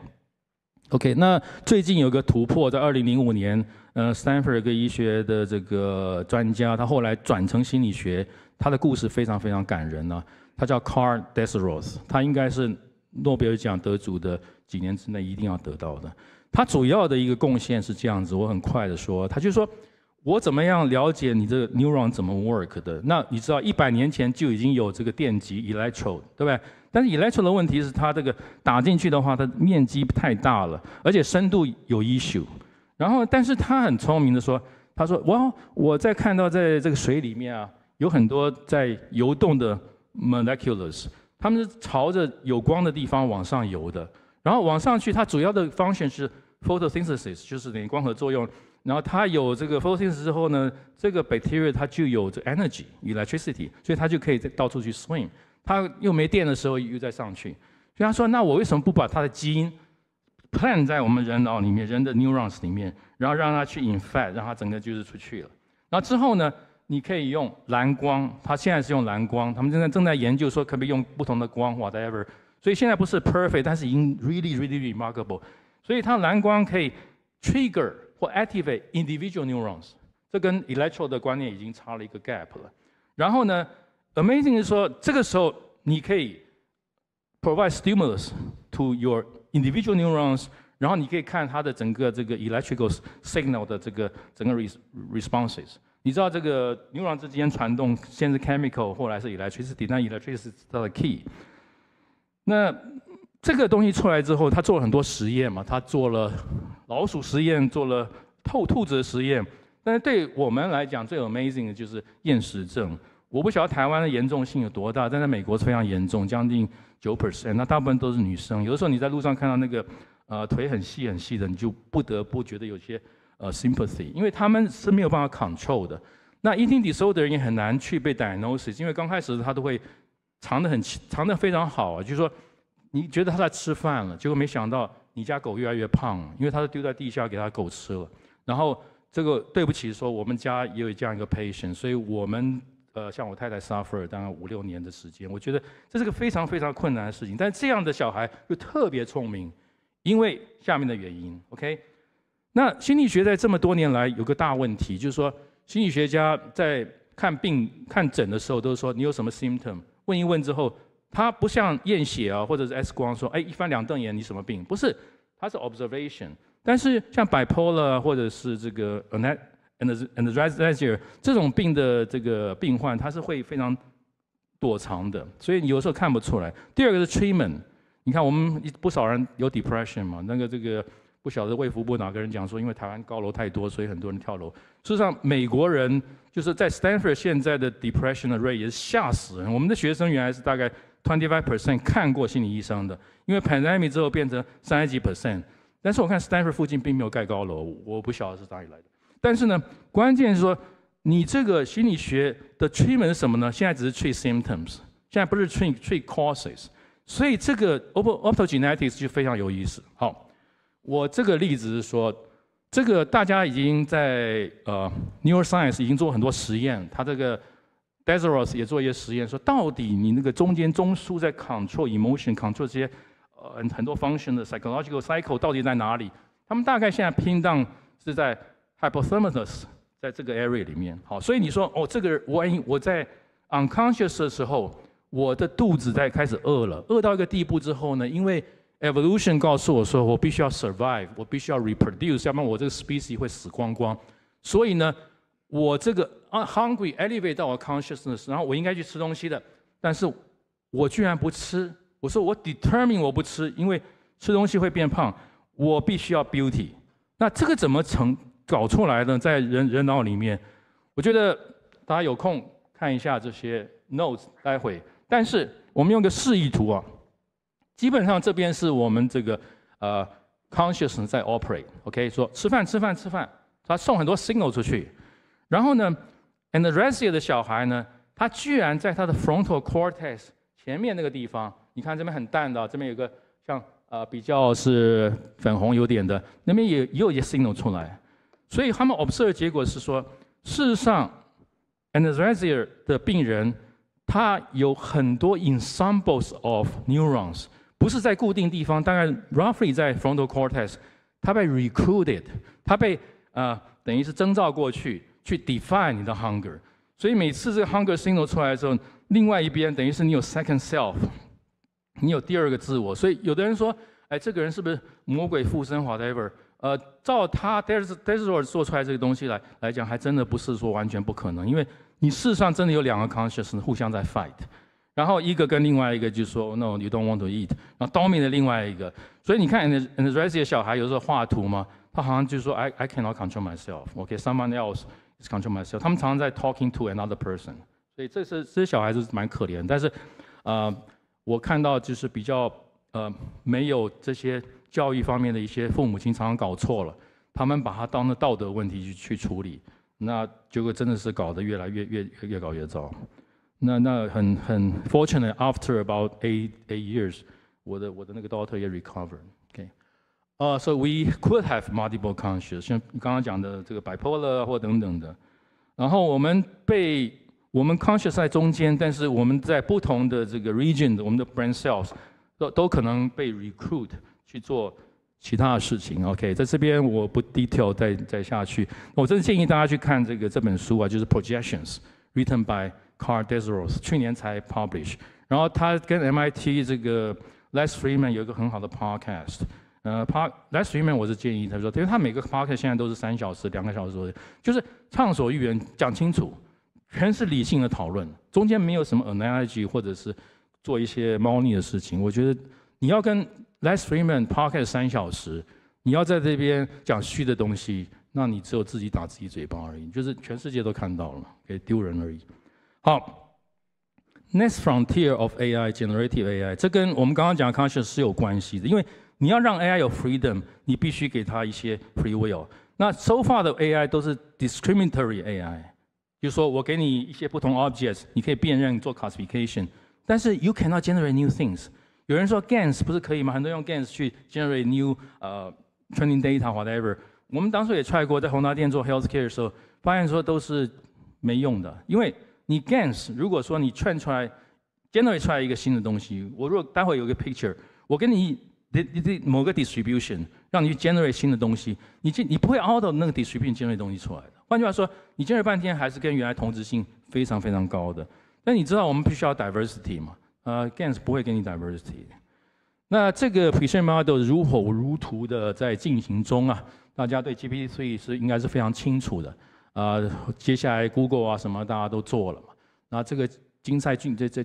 stem。OK， 那最近有个突破，在2005年，Stanford 有个医学的这个专家，他后来转成心理学，他的故事非常非常感人啊。他叫 Karl Desros， 他应该是诺贝尔奖得主的，几年之内一定要得到的。他主要的一个贡献是这样子，我很快的说，他就说，我怎么样了解你这个 neuron 怎么 work 的？那你知道100年前就已经有这个电极 electrode， 对不对？但是 electrode 的问题是，它这个打进去的话，它面积太大了，而且深度有 issue。然后，但是他很聪明的说，他说，我在看到在这个水里面啊，有很多在游动的 molecules， 它们是朝着有光的地方往上游的。然后往上去，它主要的 function 是 photosynthesis， 就是等于光合作用。然后它有这个 photosynthesis 之后呢，这个 bacteria 它就有这 energy electricity， 所以它就可以到处去 swim。它又没电的时候又再上去。所以他说，那我为什么不把它的基因 plant 在我们人脑里面，人的 neurons 里面，然后让它去 infect， 让它整个就是出去了。然后之后呢，你可以用蓝光，它现在是用蓝光，他们正在研究说可不可以用不同的光 whatever。所以现在不是 perfect， 但是已经 really remarkable。所以它蓝光可以 trigger 或 activate individual neurons， 这跟 electro 的观念已经差了一个 gap 了。然后呢 ，amazing 是说这个时候你可以 provide stimulus to your individual neurons， 然后你可以看它的整个这个 electrical signal 的这个整个 responses。你知道这个 neuron 之间传动，先是 chemical， 后来是 electricity， 但 electricity 是它的 key。那这个东西出来之后，他做了很多实验嘛，他做了老鼠实验，做了兔子的实验。但是对我们来讲，最 amazing 的就是厌食症。我不晓得台湾的严重性有多大，但在美国是非常严重，将近9%。那大部分都是女生。有的时候你在路上看到那个腿很细很细的，你就不得不觉得有些sympathy， 因为他们是没有办法 control 的。那 eating disorder 也很难去被 diagnosis， 因为刚开始他都会藏得非常好啊，就是说你觉得他在吃饭了，结果没想到你家狗越来越胖了，因为他是丢在地下给他狗吃了。然后这个对不起说，我们家也有这样一个 patient， 所以我们像我太太 suffer 大概5-6年的时间，我觉得这是个非常非常困难的事情。但这样的小孩又特别聪明，因为下面的原因 ，OK？ 那心理学在这么多年来有个大问题，就是说心理学家在看诊的时候都是说你有什么 symptom， 问一问之后， 它不像验血啊，或者是 X 光说，哎，一翻两瞪眼你什么病？不是，它是 observation。但是像 bipolar 或者是这个 anorexia 这种病的这个病患，它是会非常躲藏的，所以你有时候看不出来。第二个是 treatment， 你看我们不少人有 depression 嘛，这个不晓得卫福部哪个人讲说，因为台湾高楼太多，所以很多人跳楼。事实上，美国人就是在 Stanford 现在的 depression 的 rate 也是吓死人。我们的学生原来是大概 25% 看过心理医生的，因为 pandemic 之后变成30几%。但是我看 Stanford 附近并没有盖高楼，我不晓得是哪里来的。但是呢，关键是说，你这个心理学的 treatment 是什么呢？现在只是 treat symptoms， 现在不是 treat causes。所以这个 optogenetics 就非常有意思。好，我这个例子是说，这个大家已经在neuroscience 已经做很多实验，他这个 Dezeros 也做一些实验，说到底你那个中间中枢在 control emotion、control 这些很多 function 的 psychological cycle 到底在哪里？他们大概现在拼档是在 hypothalamus， 在这个 area 里面。好，所以你说哦，这个我在 unconscious 的时候，我的肚子在开始饿了，饿到一个地步之后呢，因为 evolution 告诉我说，我必须要 survive， 我必须要 reproduce， 要不然我这个 species 会死光光。所以呢，我这个 hungry elevate 到我 consciousness， 然后我应该去吃东西的，但是我居然不吃。我说我 determine 我不吃，因为吃东西会变胖，我必须要 beauty。那这个怎么搞出来呢？在人脑里面，我觉得大家有空看一下这些 notes， 待会。但是我们用个示意图啊，基本上这边是我们这个consciousness 在 operate，OK， 说吃饭，他送很多 signal 出去，然后呢 anorexia 的小孩呢，他居然在他的 frontal cortex 前面那个地方，你看这边很淡的，这边有个像比较是粉红有点的，那边也有一些 signal 出来，所以他们 observe 的结果是说，事实上 anorexia 的病人他有很多 ensembles of neurons， 不是在固定地方，大概 roughly 在 frontal cortex， 他被 recruited， 他被等于是征召过去 define 你的 hunger， 所以每次这个 hunger signal 出来的时候，另外一边等于是你有 second self， 你有第二个自我，所以有的人说，哎，这个人是不是魔鬼附身 whatever？ 照他 Dezeros 做出来这个东西来讲，还真的不是说完全不可能，因为你事实上真的有两个 consciousness 互相在 fight， 然后一个跟另外一个就说 no you don't want to eat， 然后 dominate 另外一个，所以你看 anorexia 小孩有时候画图嘛，他好像就说 I cannot control myself，OK， someone else is control myself， 他们常常在 talking to another person， 所以这些小孩子蛮可怜，但是我看到就是比较没有这些教育方面的一些父母亲常常搞错了，他们把它当成道德问题去处理，那结果真的是搞得越来越搞越糟。那很 fortunate after about 8 years， 我的那个 daughter 也 recovered。So we could have multiple conscious， 像刚刚讲的这个 bipolar 或等等的。然后我们 conscious 在中间，但是我们在不同的这个 region， 我们的 brain cells 都可能被 recruit 去做其他的事情。OK， 在这边我不 detail 再下去。我真的建议大家去看这本书啊，就是 Projections written by Carl Dezeros， 去年才 publish。然后他跟 MIT 这个 Les Freeman 有一个很好的 podcast。Les Freeman 我是建议他说，因为他每个 podcast 现在都是3小时、2个小时，就是畅所欲言，讲清楚，全是理性的讨论，中间没有什么 analogy 或者是做一些猫腻的事情。我觉得你要跟 Les Freeman podcast 3小时，你要在这边讲虚的东西，那你只有自己打自己嘴巴而已，就是全世界都看到了，给丢人而已。好 ，Next frontier of AI generative AI， 这跟我们刚刚讲的 conscious 是有关系的，因为你要让 AI 有 freedom， 你必须给它一些 free will。那 so far 的 AI 都是 discriminatory AI， 就是说我给你一些不同 objects， 你可以辨认做 classification， 但是 you cannot generate new things。有人说 GANs 不是可以吗？很多人用 GANs 去 generate new training data whatever。我们当初也 try 过，在宏达电做 healthcare 的时候，发现说都是没用的，因为你 GANs 如果说你 train 出来 generate 出来一个新的东西，我如果待会有一个 picture， 我给你某个 distribution， 让你去 generate 新的东西，你不会 out of 那个 distribution generate 东西出来的。换句话说，你 generate 半天还是跟原来同质性非常非常高的。但你知道我们必须要 diversity 嘛 GANs 不会给你 diversity。那这个 prediction model 如火如荼的在进行中啊，大家对 GPT-3应该是非常清楚的。接下来 Google 啊什么大家都做了嘛。那这个竞赛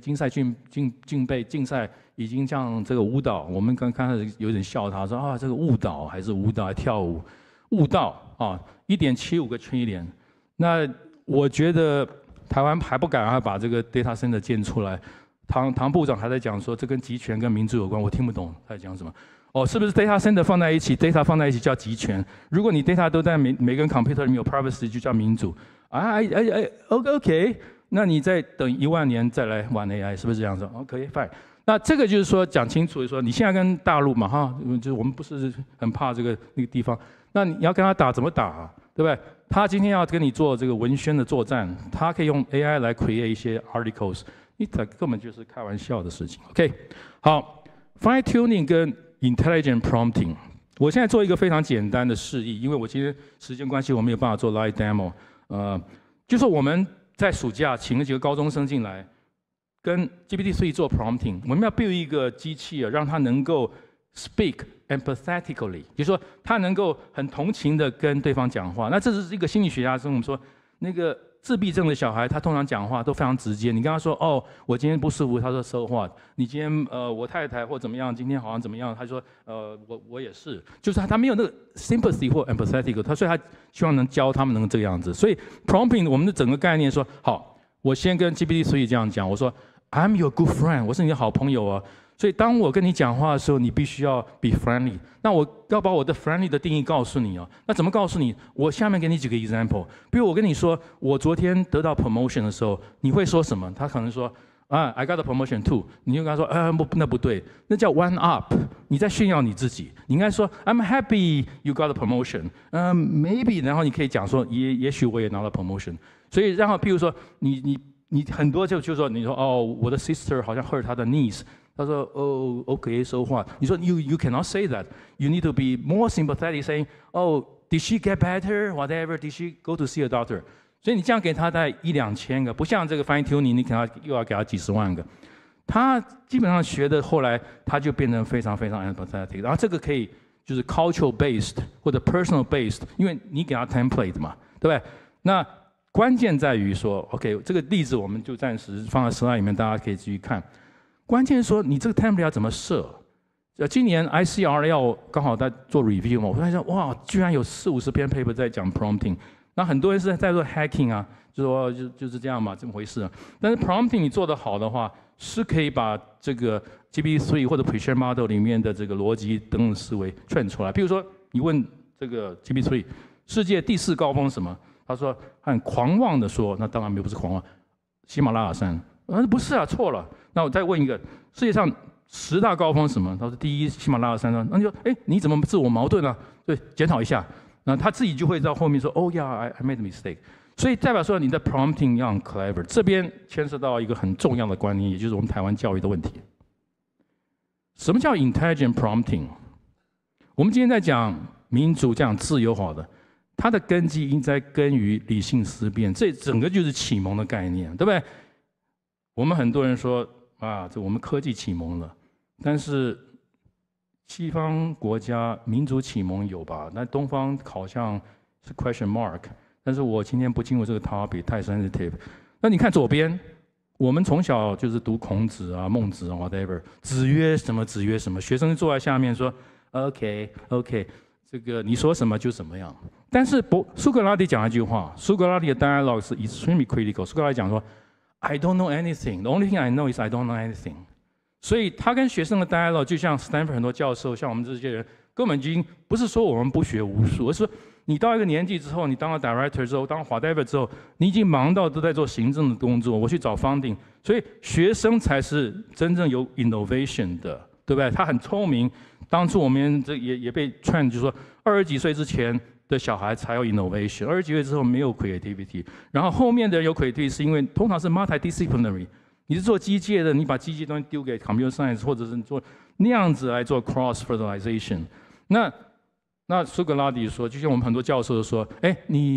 已经像这个舞蹈，我们刚开始有点笑他说啊，这个舞蹈还是舞蹈还跳舞，舞蹈啊1.75个trillion。那我觉得台湾还不敢把这个 data center 建出来。唐部长还在讲说这跟集权跟民主有关，我听不懂他在讲什么。哦，是不是 data center 放在一起 ，data 放在一起叫集权？如果你 data 都在每个 computer 里面有 privacy 就叫民主。OK， 那你再等1万年再来玩 AI， 是不是这样子 ？OK fine。那这个就是说讲清楚，说你现在跟大陆嘛哈，就是我们不是很怕那个地方，那你要跟他打怎么打啊？对不对？他今天要跟你做这个文宣的作战，他可以用 AI 来 create 一些 articles。这根本就是开玩笑的事情。OK， 好 ，fine tuning 跟 intelligent prompting， 我现在做一个非常简单的示意，因为我今天时间关系，我没有办法做 live demo。就是我们在暑假请了几个高中生进来，跟 GPT-3 做 prompting， 我们要 build 一个机器让它能够 speak empathetically， 就是说它能够很同情的跟对方讲话。那这是一个心理学家跟我们说，那个自闭症的小孩，他通常讲话都非常直接。你跟他说：“哦，我今天不舒服。”他说 ：“So what？” 你今天我太太或怎么样，今天好像怎么样？他说：“我也是。”就是他没有那个 sympathy 或 empathetic， 所以他希望能教他们能这个样子。所以 prompting 我们的整个概念说，好，我先跟 GPT-3 这样讲，我说 ：“I'm your good friend， 我是你的好朋友啊。”所以当我跟你讲话的时候，你必须要 be friendly。那我要把我的 friendly 的定义告诉你哦。那怎么告诉你？我下面给你几个 example。比如我跟你说，我昨天得到 promotion 的时候，你会说什么？他可能说I got a promotion too。你就跟他说那不对，那叫 one up。你在炫耀你自己。你应该说 I'm happy you got a promotion。maybe， 然后你可以讲说也许我也拿了 promotion。所以然后譬如说你很多就说你说哦，我的 sister 好像 hurt 她的 niece。他说：“Oh, okay, so what？” 你说 you cannot say that. You need to be more sympathetic, saying, "Oh, did she get better? Whatever? Did she go to see a doctor?" 所以你这样给他大概1-2千个，不像这个 fine tuning， 你可能又要给他几十万个。他基本上学的后来他就变成非常非常 empathetic。然后这个可以就是 cultural based 或者 personal based， 因为你给他 template 嘛，对不对？那关键在于说 ，OK， 这个例子我们就暂时放在 slide 里面，大家可以继续看。关键是说，你这个 template 要怎么设？今年 ICRL 刚好在做 review 嘛，我发现哇，居然有40-50篇 paper 在讲 prompting。那很多人是在做 hacking 啊，就说就是这样嘛，这么回事啊。但是 prompting 你做得好的话，是可以把这个 GPT-3 或者 prediction model 里面的这个逻辑等等思维串出来。比如说，你问这个 GPT-3， 世界第4高峰是什么？他说很狂妄的说，那当然不是狂妄，喜马拉雅山。不是啊，错了。那我再问一个，世界上10大高峰是什么？他说第一喜马拉雅山。那你说，你怎么自我矛盾呢？对，检讨一下。那他自己就会到后面说 ，Oh yeah, I made a mistake。所以代表说你的 prompting 要很 clever。这边牵涉到一个很重要的观念，也就是我们台湾教育的问题。什么叫 intelligent prompting？ 我们今天在讲民主、讲自由好的，它的根基应该根于理性思辨，这整个就是启蒙的概念，对不对？我们很多人说这我们科技启蒙了，但是西方国家民主启蒙有吧？那东方好像是 question mark。但是我今天不进入这个 topic， 太 sensitive。那你看左边，我们从小就是读孔子啊、孟子啊 whatever， 子曰什么，子曰什么，学生坐在下面说 OK， 这个你说什么就怎么样。但是苏格拉底讲一句话，苏格拉底的 dialogue 是 extremely critical。苏格拉底讲说 I don't know anything. The only thing I know is I don't know anything. 所以他跟学生的 dialogue 就像 Stanford 很多教授，像我们这些人，根本已经不是说我们不学无术，而是说你到一个年纪之后，你当了 director 之后，当了 whatever 之后，你已经忙到都在做行政的工作，我去找 funding。所以学生才是真正有 innovation 的，对不对？他很聪明。当初我们这也被劝，就是说20几岁之前的小孩才有 innovation， 20几岁之后没有 creativity， 然后后面的人有 creativity 是因为通常是 multidisciplinary， 你是做机械的，你把机械东西丢给 computer science， 或者是做那样子来做 cross fertilization。那苏格拉底说，就像我们很多教授都说，你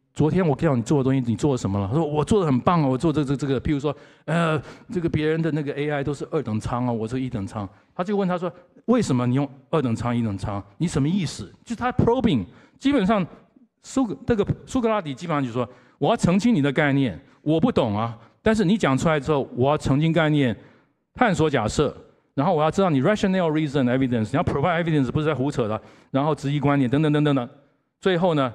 昨天我看到你做的东西，你做了什么了？他说我做的很棒哦，我做这个，譬如说，这个别人的那个 AI 都是2等舱哦，我是1等舱。他就问他说，为什么你用2等舱、1等舱？你什么意思？就是他 probing， 基本上苏格拉底基本上就说，我要澄清你的概念，我不懂啊，但是你讲出来之后，我要澄清概念，探索假设，然后我要知道你 rational reason evidence， 你要 provide evidence， 不是在胡扯的，然后质疑观点等等等等的，最后呢，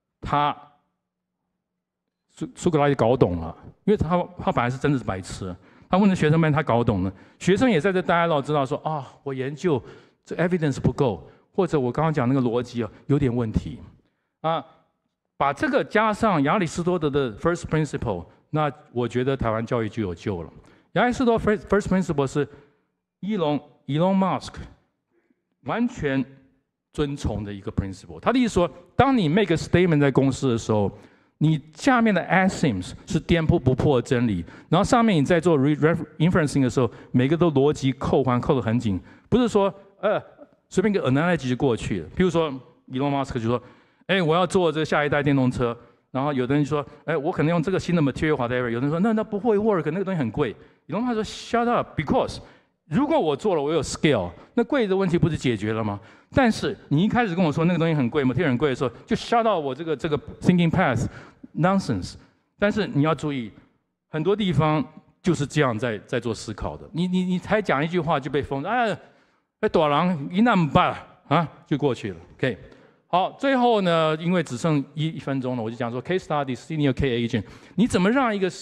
苏格拉底搞懂了，因为他本来是真的是白痴，他问的学生们他搞懂了，学生也在这dialogue知道说啊，我研究这 evidence 不够，或者我刚刚讲那个逻辑啊有点问题啊，把这个加上亚里士多德的 first principle， 那我觉得台湾教育就有救了。亚里士多 first principle 是Elon Musk 完全遵从的一个 principle， 他的意思说，当你 make a statement 在公司的时候，你下面的 axioms 是颠扑不破的真理，然后上面你在做 inferencing 的时候，每个都逻辑扣环扣得很紧，不是说随便一个 analogy 就过去了。譬如说 Elon Musk 就说，我要做这个下一代电动车，然后有的人说，我可能用这个新的 material whatever， 有的人说那不会 work， 那个东西很贵。Elon Musk 说 shut up，because 如果我做了，我有 scale， 那贵的问题不是解决了吗？但是你一开始跟我说那个东西很贵 ，material 很贵的时候，就 shut out 我这个 thinking path nonsense。但是你要注意，很多地方就是这样在做思考的。你才讲一句话就被封，大人一那么办啊，就过去了。OK， 好，最后呢，因为只剩1分钟了，我就讲说 case study senior K agent， 你怎么让一个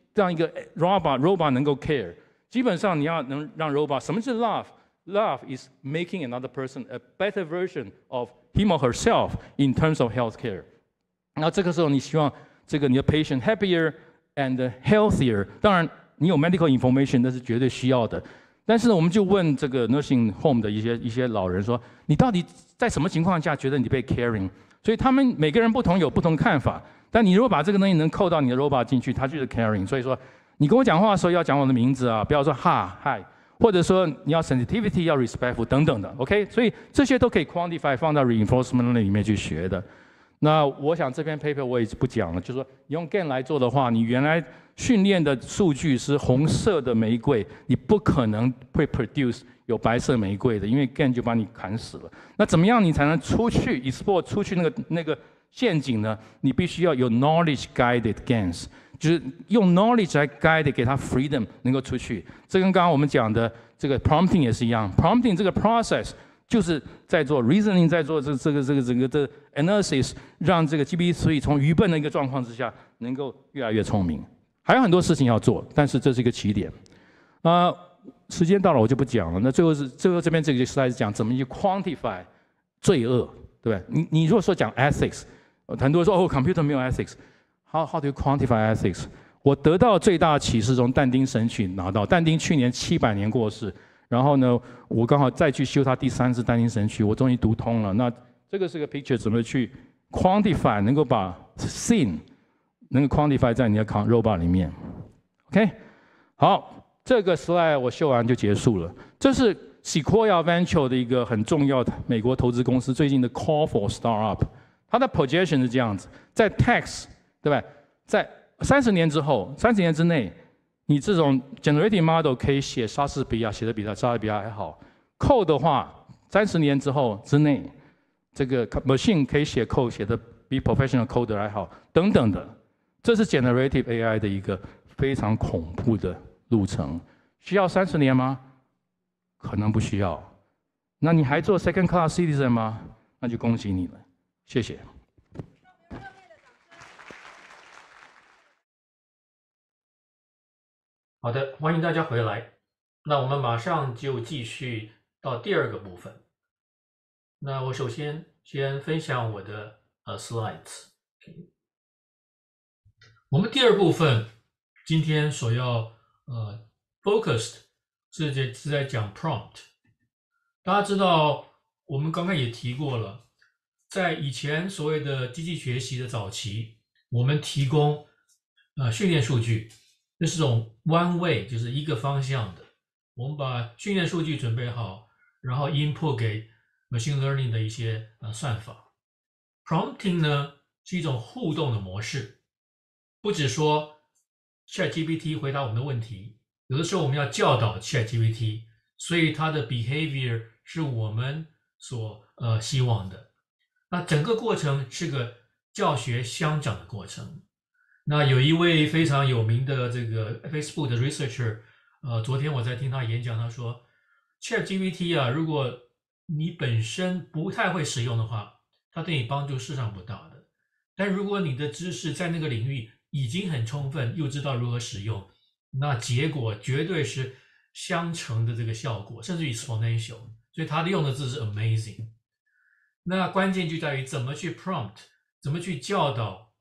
robot 能够 care？基本上你要能让 robot， 什么是 love？Love is making another person a better version of him or herself in terms of healthcare。那这个时候你希望你的 patient happier and healthier。当然你有 medical information， 那是绝对需要的。但是呢，我们就问这个 nursing home 的一些老人说，你到底在什么情况下觉得你被 caring？ 所以他们每个人不同，有不同看法。但你如果把这个东西能扣到你的 robot 进去，它就是 caring。所以说，你跟我讲话的时候要讲我的名字啊，不要说哈嗨，或者说你要 sensitivity 要 respectful 等等的 ，OK？ 所以这些都可以 quantify 放到 reinforcement 里面去学的。那我想这篇 paper 我也不讲了，就是说用 GAN 来做的话，你原来训练的数据是红色的玫瑰，你不可能会 produce 有白色玫瑰的，因为 GAN 就把你砍死了。那怎么样你才能出去 export 出去那个陷阱呢？你必须要有 knowledge guided GANs。就是用 knowledge 来 guide 给他 freedom 能够出去，这跟刚刚我们讲的这个 prompting 也是一样。prompting 这个 process 就是在做 reasoning， 在做这个整个的 analysis， 让这个 GPT-3 从愚笨的一个状况之下能够越来越聪明。还有很多事情要做，但是这是一个起点。时间到了我就不讲了。那最后这边这个 slide 讲怎么去 quantify 罪恶，对不对？你如果说讲 ethics， 很多人说computer 没有 ethics。How do you quantify ethics？ 我得到最大的启示从但丁神曲拿到。但丁去年700年过世，然后呢，我刚好再去修他第3次但丁神曲，我终于读通了。那这个是个 picture， 怎么去 quantify， 能够把 sin 能够 quantify 在你的 robot 里面。OK， 好，这个 slide 我秀完就结束了。这是 Sequoia Venture 的一个很重要的美国投资公司最近的 call for startup， 它的 projection 是这样子，在 tax。对吧？在30年之后，30年之内，你这种 generative model 可以写莎士比亚，写的比莎士比亚还好。code 的话，30年之内，这个 machine 可以写 code 写的比 professional coder 还好，等等的。这是 generative AI 的一个非常恐怖的路程。需要30年吗？可能不需要。那你还做 second class citizen 吗？那就恭喜你了，谢谢。 好的，欢迎大家回来。那我们马上就继续到第2个部分。那我首先分享我的slides。我们第2部分今天所要focused 是在讲 prompt。大家知道，我们刚刚也提过了，在以前所谓的机器学习的早期，我们提供训练数据。这是种 one way， 就是一个方向的。我们把训练数据准备好，然后 input 给 machine learning 的一些算法。prompting 呢， 是一种互动的模式，不只说 ChatGPT 回答我们的问题，有的时候我们要教导 ChatGPT， 所以它的 behavior 是我们所希望的。那整个过程是个教学相长的过程。那有一位非常有名的这个 Facebook 的 researcher，昨天我在听他演讲，他说 ChatGPT 啊，如果你本身不太会使用的话，它对你帮助是上不大的。但如果你的知识在那个领域已经很充分，又知道如何使用，那结果绝对是相乘的这个效果，甚至于 exponential。所以他用的字是 amazing。那关键就在于怎么去 prompt， 怎么去教导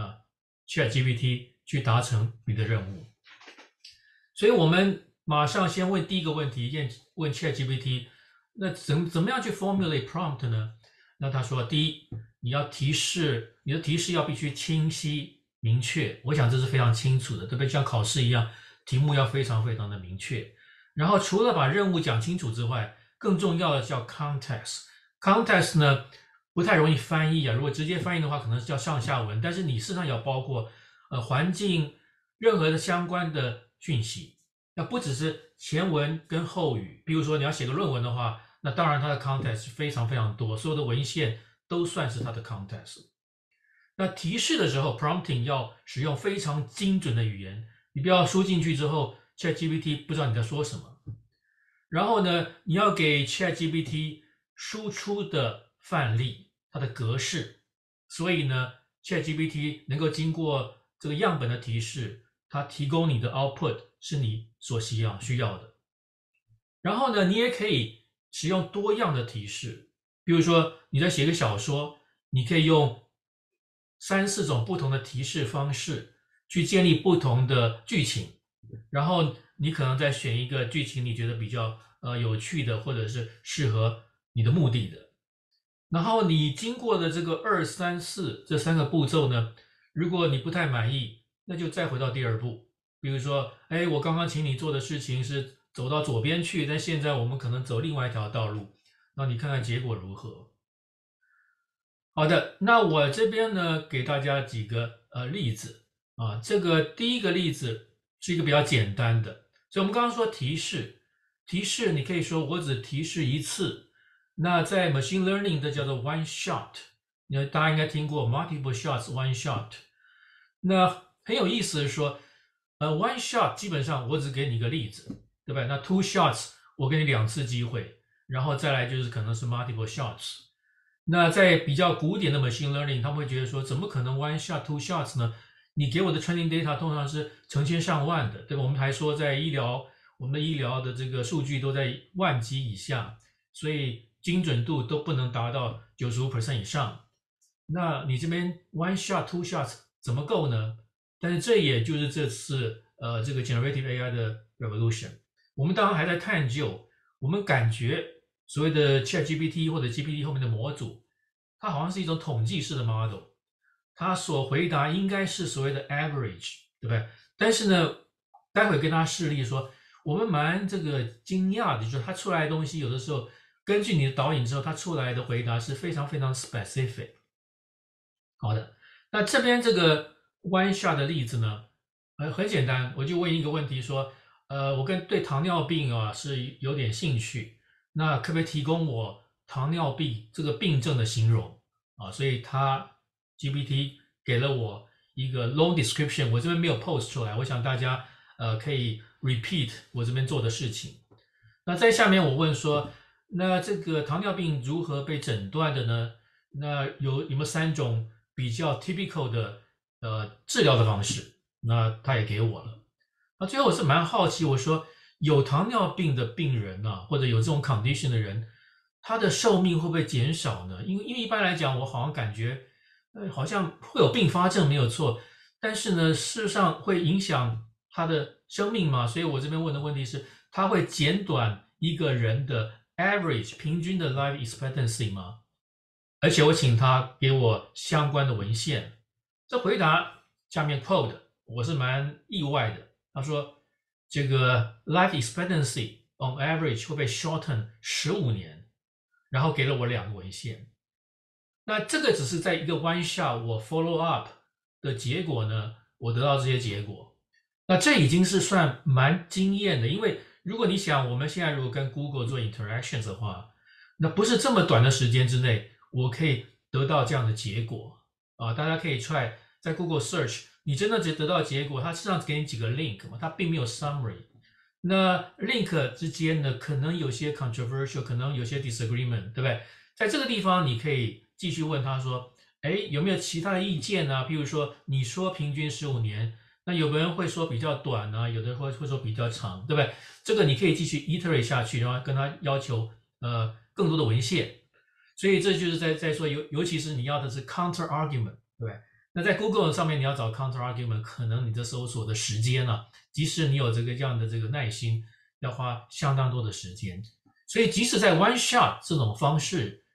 ChatGPT 去达成你的任务。所以我们马上先问第一个问题，问 ChatGPT， 那怎么样去 formulate prompt 呢？那他说，第一，你的提示要必须清晰明确，我想这是非常清楚的，特别像考试一样，题目要非常非常的明确。然后除了把任务讲清楚之外，更重要的叫 context。context 呢不太容易翻译啊，如果直接翻译的话，可能是叫上下文，但是你事实上要包括环境任何的相关的讯息，那不只是前文跟后语。比如说你要写个论文的话，那当然它的 context 非常非常多，所有的文献都算是它的 context。那提示的时候 prompting 要使用非常精准的语言，你不要输进去之后 ChatGPT 不知道你在说什么。然后呢，你要给 ChatGPT 输出的范例，它的格式，所以呢 ChatGPT 能够经过这个样本的提示，它提供你的 output 是你所需要的。然后呢，你也可以使用多样的提示，比如说你在写个小说，你可以用3、4种不同的提示方式去建立不同的剧情，然后你可能再选一个剧情你觉得比较有趣的，或者是适合你的目的的。然后你经过的这个2、3、4这3个步骤呢，如果你不太满意，那就再回到第2步。比如说，我刚刚请你做的事情是走到左边去，但现在我们可能走另外一条道路，那你看看结果如何？好的，那我这边呢给大家几个例子啊。这个第一个例子是一个比较简单的，所以我们刚刚说提示你可以说我只提示一次。那在 machine learning 的叫做 one shot， 大家应该听过 multiple shots one shot。那很有意思的是说one shot 基本上我只给你一个例子，对吧？那 two shots 我给你2次机会，然后再来就是可能是 multiple shots。那在比较古典的 machine learning， 他们会觉得说，怎么可能 one shot two shots 呢？你给我的 training data 通常是成千上万的，对吧？我们还说在我们的医疗的这个数据都在万级以下，所以精准度都不能达到95% 以上。那你这边 one shot two shots 怎么够呢？但是这也就是这次这个 generative AI 的 revolution。我们当然还在探究，我们感觉所谓的 ChatGPT 或者 GPT 后面的模组，它好像是一种统计式的 model， 它所回答应该是所谓的 average， 对不对？但是呢，待会跟大家示例说，我们蛮这个惊讶的，就是它出来的东西有的时候根据你的导引之后，它出来的回答是非常非常 specific。好的，那这边这个 one shot 的例子呢，很简单，我就问一个问题说，我对糖尿病啊是有点兴趣，那可不可以提供我糖尿病这个病症的形容啊？所以它 GPT 给了我一个 long description， 我这边没有 post 出来，我想大家可以 repeat 我这边做的事情。那在下面我问说，那这个糖尿病如何被诊断的呢？那有没有3种比较 typical 的治疗的方式？那他也给我了。那最后我是蛮好奇，我说有糖尿病的病人啊，或者有这种 condition 的人，他的寿命会不会减少呢？因为一般来讲，我好像感觉好像会有并发症没有错，但是呢，事实上会影响他的生命吗？所以我这边问的问题是，它会减短一个人的 average 平均的 life expectancy 吗？而且我请他给我相关的文献。这回答下面 quote 我是蛮意外的。他说这个 life expectancy on average 会被 shorten 15年，然后给了我2个文献。 那这个只是在一个 one shot 我 follow up 的结果呢，我得到这些结果。那这已经是算蛮惊艳的，因为如果你想我们现在如果跟 Google 做 interactions 的话，那不是这么短的时间之内，我可以得到这样的结果啊！大家可以 try 在 Google search， 你真的只得到结果，它实际上给你几个 link 嘛，它并没有 summary。那 link 之间呢，可能有些 controversial， 可能有些 disagreement， 对不对？在这个地方，你可以继续问他说，哎，有没有其他的意见呢？譬如说，你说平均15年，那有的人会说比较短呢，有的人会说比较长，对不对？这个你可以继续 iterate 下去，然后跟他要求更多的文献。所以这就是在说，尤其是你要的是 counter argument， 对不对？那在 Google 上面你要找 counter argument， 可能你的搜索的时间呢，即使你有这样的耐心，要花相当多的时间。所以即使在 one shot 这种方式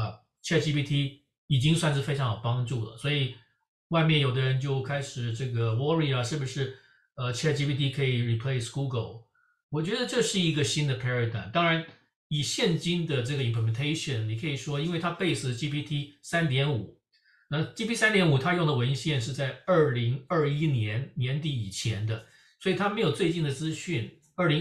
，ChatGPT 已经算是非常有帮助了。所以外面有的人就开始这个 worry 啊，是不是ChatGPT 可以 replace Google？ 我觉得这是一个新的 paradigm。当然，以现今的这个 implementation， 你可以说，因为它 base GPT 3.5， 那 GPT 3.5 它用的文献是在2021年年底以前的，所以它没有最近的资讯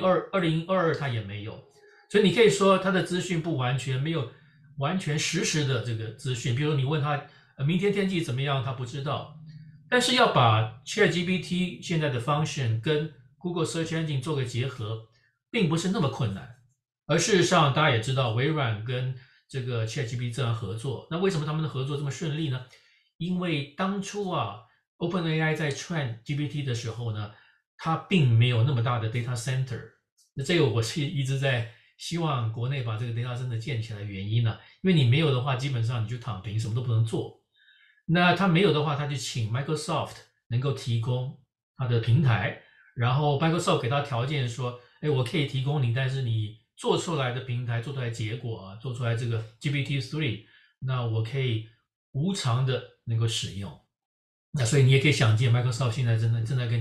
，2022它也没有，所以你可以说它的资讯不完全，没有完全实时的这个资讯。比如你问他明天天气怎么样，他不知道。但是要把 ChatGPT 现在的 function 跟 Google Search Engine 做个结合，并不是那么困难。而事实上，大家也知道，微软跟这个 ChatGPT 这样合作，那为什么他们的合作这么顺利呢？因为当初OpenAI 在 train GPT 的时候呢，它并没有那么大的 data center。那这个我是一直在希望国内把这个 data center 建起来的原因呢，因为你没有的话，基本上你就躺平，什么都不能做。那他没有的话，他就请 Microsoft 能够提供他的平台，然后 Microsoft 给他条件说，哎，我可以提供你，但是你做出来的平台，做出来结果做出来这个 GPT-3， 那我可以无偿的能够使用。那所以你也可以想见 ，Microsoft 现在正在跟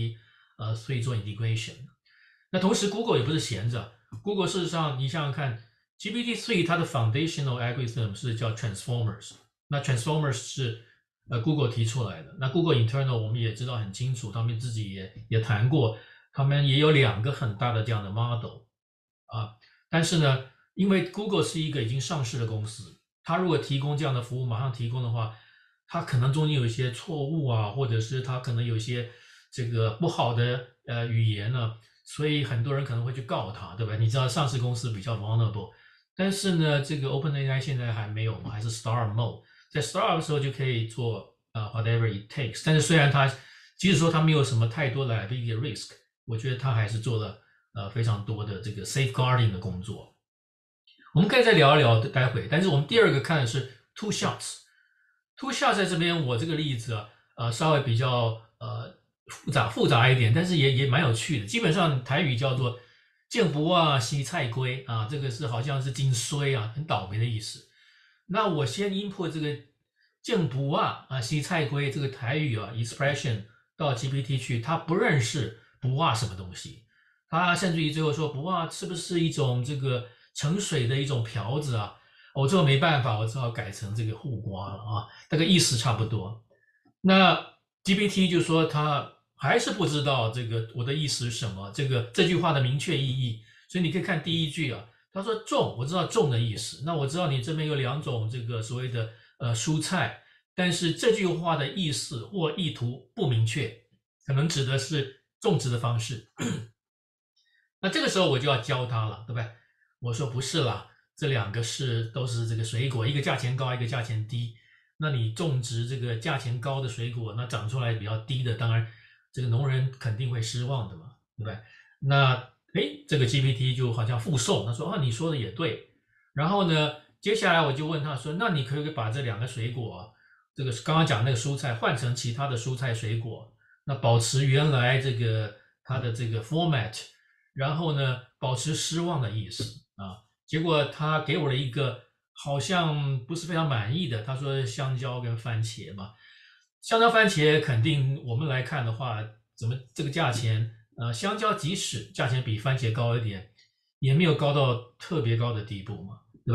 GPT-3 做 integration。那同时 Google 也不是闲着 ，Google 事实上你想想看 ，GPT-3 它的 foundational algorithm 是叫 Transformers。那 Transformers 是Google 提出来的。那 Google internal 我们也知道很清楚，他们自己也谈过，他们也有2个很大的这样的 model 但是呢，因为 Google 是一个已经上市的公司，它如果提供这样的服务马上提供的话，它可能中间有一些错误或者是它可能有一些这个不好的语言呢，所以很多人可能会去告它，对吧？你知道上市公司比较 vulnerable， 但是呢，这个 OpenAI 现在还没有嘛，还是 Startup Mode。在 startup 的时候就可以做whatever it takes， 但是虽然它即使说它没有什么太多的 liability risk， 我觉得它还是做了非常多的这个 safeguarding 的工作。我们可以再聊一聊待会，但是我们第二个看的是 two shots。two shots 在这边我这个例子稍微比较复杂一点，但是也蛮有趣的。基本上台语叫做见不忘洗菜龟这个是好像是金衰很倒霉的意思。那我先 input 这个见不忘洗菜龟这个台语expression 到 GPT 去，他不认识不忘什么东西，他甚至于最后说不忘是不是一种这个盛水的一种瓢子我最后没办法，我只好改成这个护瓜了大概意思差不多。那 GPT 就说他还是不知道这个我的意思是什么，这句话的明确意义，所以你可以看第一句他说种，我知道种的意思。那我知道你这边有2种这个所谓的蔬菜，但是这句话的意思或意图不明确，可能指的是种植的方式。那这个时候我就要教他了，对不对？我说不是啦，这2个都是这个水果，一个价钱高，一个价钱低。那你种植这个价钱高的水果，那长出来比较低的，当然这个农人肯定会失望的嘛，对不对？那这个 GPT 就好像附送，他说你说的也对。然后呢，接下来我就问他说，那你可不可以把这2个水果，这个刚刚讲那个蔬菜换成其他的蔬菜水果，那保持原来这个它的这个 format， 然后呢保持失望的意思结果他给我了一个好像不是非常满意的，他说香蕉跟番茄嘛，香蕉番茄肯定我们来看的话，怎么这个价钱香蕉即使价钱比番茄高一点，也没有高到特别高的地步嘛，对吧？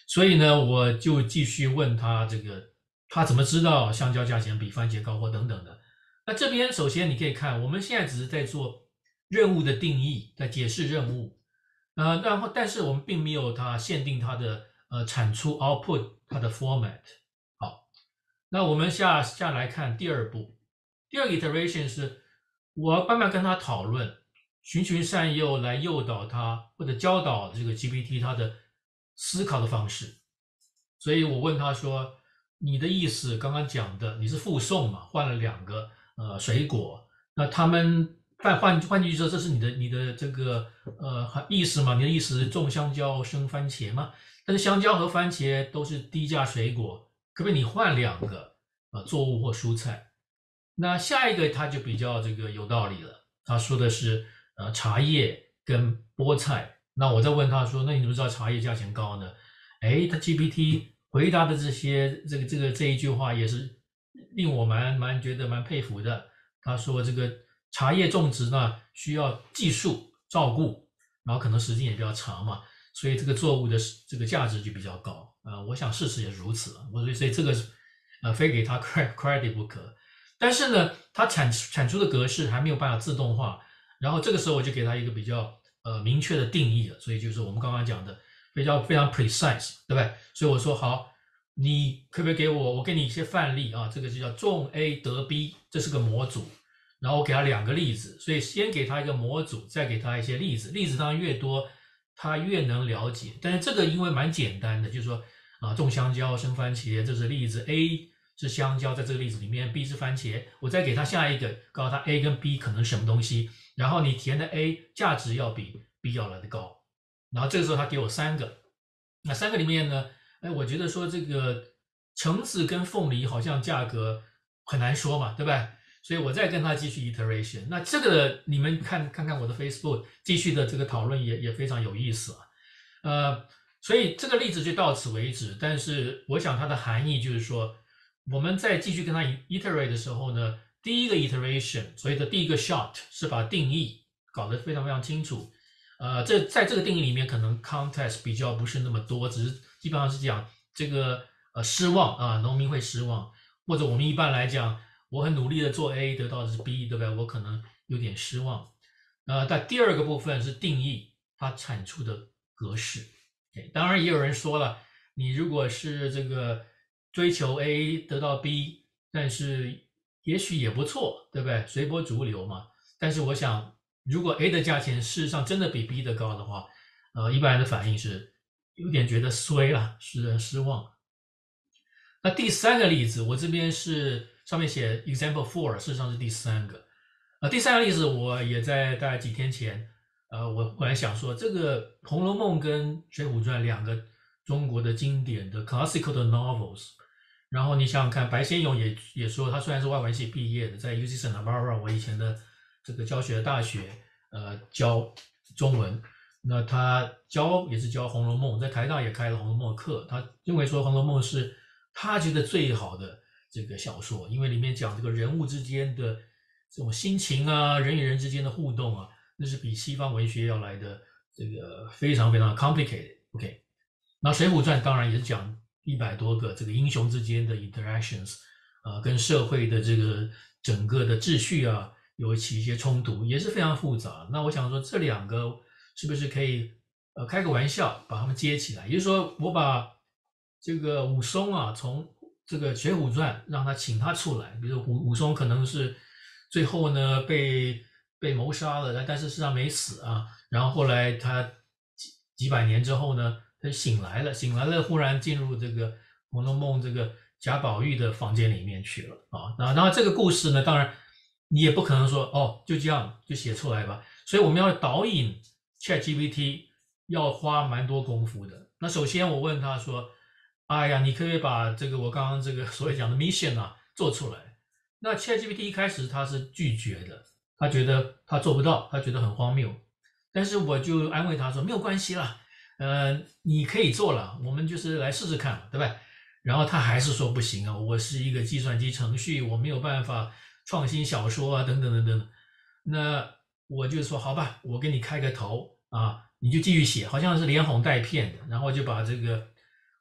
所以呢，我就继续问他这个，他怎么知道香蕉价钱比番茄高或等等的。那这边首先你可以看，我们现在只是在做任务的定义，在解释任务，然后但是我们并没有它限定它的产出 output 它的 format。好，那我们下来看第二步，第二个 iteration 是我慢慢跟他讨论，循循善诱来诱导他或者教导这个 GPT 它的思考的方式。所以我问他说，你的意思刚刚讲的你是附送嘛，换了2个水果，那他们换句说，这是你的这个意思吗？你的意思是种香蕉生番茄吗？但是香蕉和番茄都是低价水果，可不可以你换2个作物或蔬菜？那下一个他就比较这个有道理了，他说的是茶叶跟菠菜。那我再问他说，那你怎么知道茶叶价钱高呢？哎，他 GPT 回答的这一句话也是令我觉得蛮佩服的。他说这个茶叶种植呢需要技术照顾，然后可能时间也比较长嘛，所以这个作物的这个价值就比较高。我想事实也如此，所以这个非给他 credit 不可。但是呢，它产出的格式还没有办法自动化，然后这个时候我就给它一个比较明确的定义了，所以就是我们刚刚讲的非常 precise， 对不对？所以我说好，你可不可以给我给你一些范例啊？这个就叫种 A 得 B， 这是个模组，然后我给他2个例子，所以先给他一个模组，再给他一些例子，例子当然越多，他越能了解。但是这个因为蛮简单的，就是说种香蕉生番茄，这是例子 A。是香蕉，在这个例子里面 ，B 是番茄，我再给他下一个，告诉他 A 跟 B 可能是什么东西，然后你填的 A 价值要比 B 要来的高，然后这个时候他给我3个，那3个里面呢，我觉得说这个橙子跟凤梨好像价格很难说嘛，对不对？所以我再跟他继续 iteration， 那这个你们看看我的 Facebook 继续的这个讨论也非常有意思啊，所以这个例子就到此为止，但是我想它的含义就是说。我们在继续跟他 iterate 的时候呢，第一个 iteration， 所谓的第一个 shot 是把定义搞得非常清楚。在这个定义里面，可能 context 比较不是那么多，只是基本上是讲这个失望啊，农民会失望，或者我们一般来讲，我很努力的做 A 得到的是 B， 对不对？我可能有点失望。但第二个部分是定义它产出的格式。当然也有人说了，你如果是这个追求 A 得到 B， 但是也许也不错，对不对？随波逐流嘛。但是我想，如果 A 的价钱事实上真的比 B 的高的话，一般人的反应是有点觉得衰了，是失望。那第3个例子，我这边是上面写 example 4， 事实上是第3个。第3个例子我也在大概几天前，我后来想说，这个《红楼梦》跟《水浒传》2个中国的经典的 classical 的 novels。然后你想想看，白先勇也说，他虽然是外文系毕业的，在 UC Santa Barbara 我以前的这个教学的大学，教中文，那他也是教《红楼梦》，在台大也开了《红楼梦》的课。他认为说《红楼梦》是他觉得最好的这个小说，因为里面讲这个人物之间的这种心情啊，人与人之间的互动啊，那是比西方文学要来的这个非常 complicated。OK， 那《水浒传》当然也是讲100多个这个英雄之间的 interactions， 跟社会的这个整个的秩序啊，有起一些冲突，也是非常复杂。那我想说，这2个是不是可以开个玩笑，把它们接起来？也就是说，我把这个武松啊，从这个《水浒传》让他请他出来，比如武松可能是最后呢被谋杀了，但是事实上没死啊。然后后来他几百年之后呢？他醒来了，忽然进入这个《红楼梦》这个贾宝玉的房间里面去了啊。然后这个故事呢，当然你也不可能说就这样就写出来吧。所以我们要导引 ChatGPT 要花蛮多功夫的。那首先我问他说：“哎呀，你可不可以把这个我刚刚这个所谓讲的 mission 做出来？”那 ChatGPT 一开始他是拒绝的，他觉得他做不到，他觉得很荒谬。但是我就安慰他说：“没有关系啦。”你可以做了，我们就是来试试看嘛，对吧？然后他还是说不行啊，我是一个计算机程序，我没有办法创新小说啊，等等。那我就说好吧，我给你开个头啊，你就继续写，好像是连哄带骗的，然后就把这个《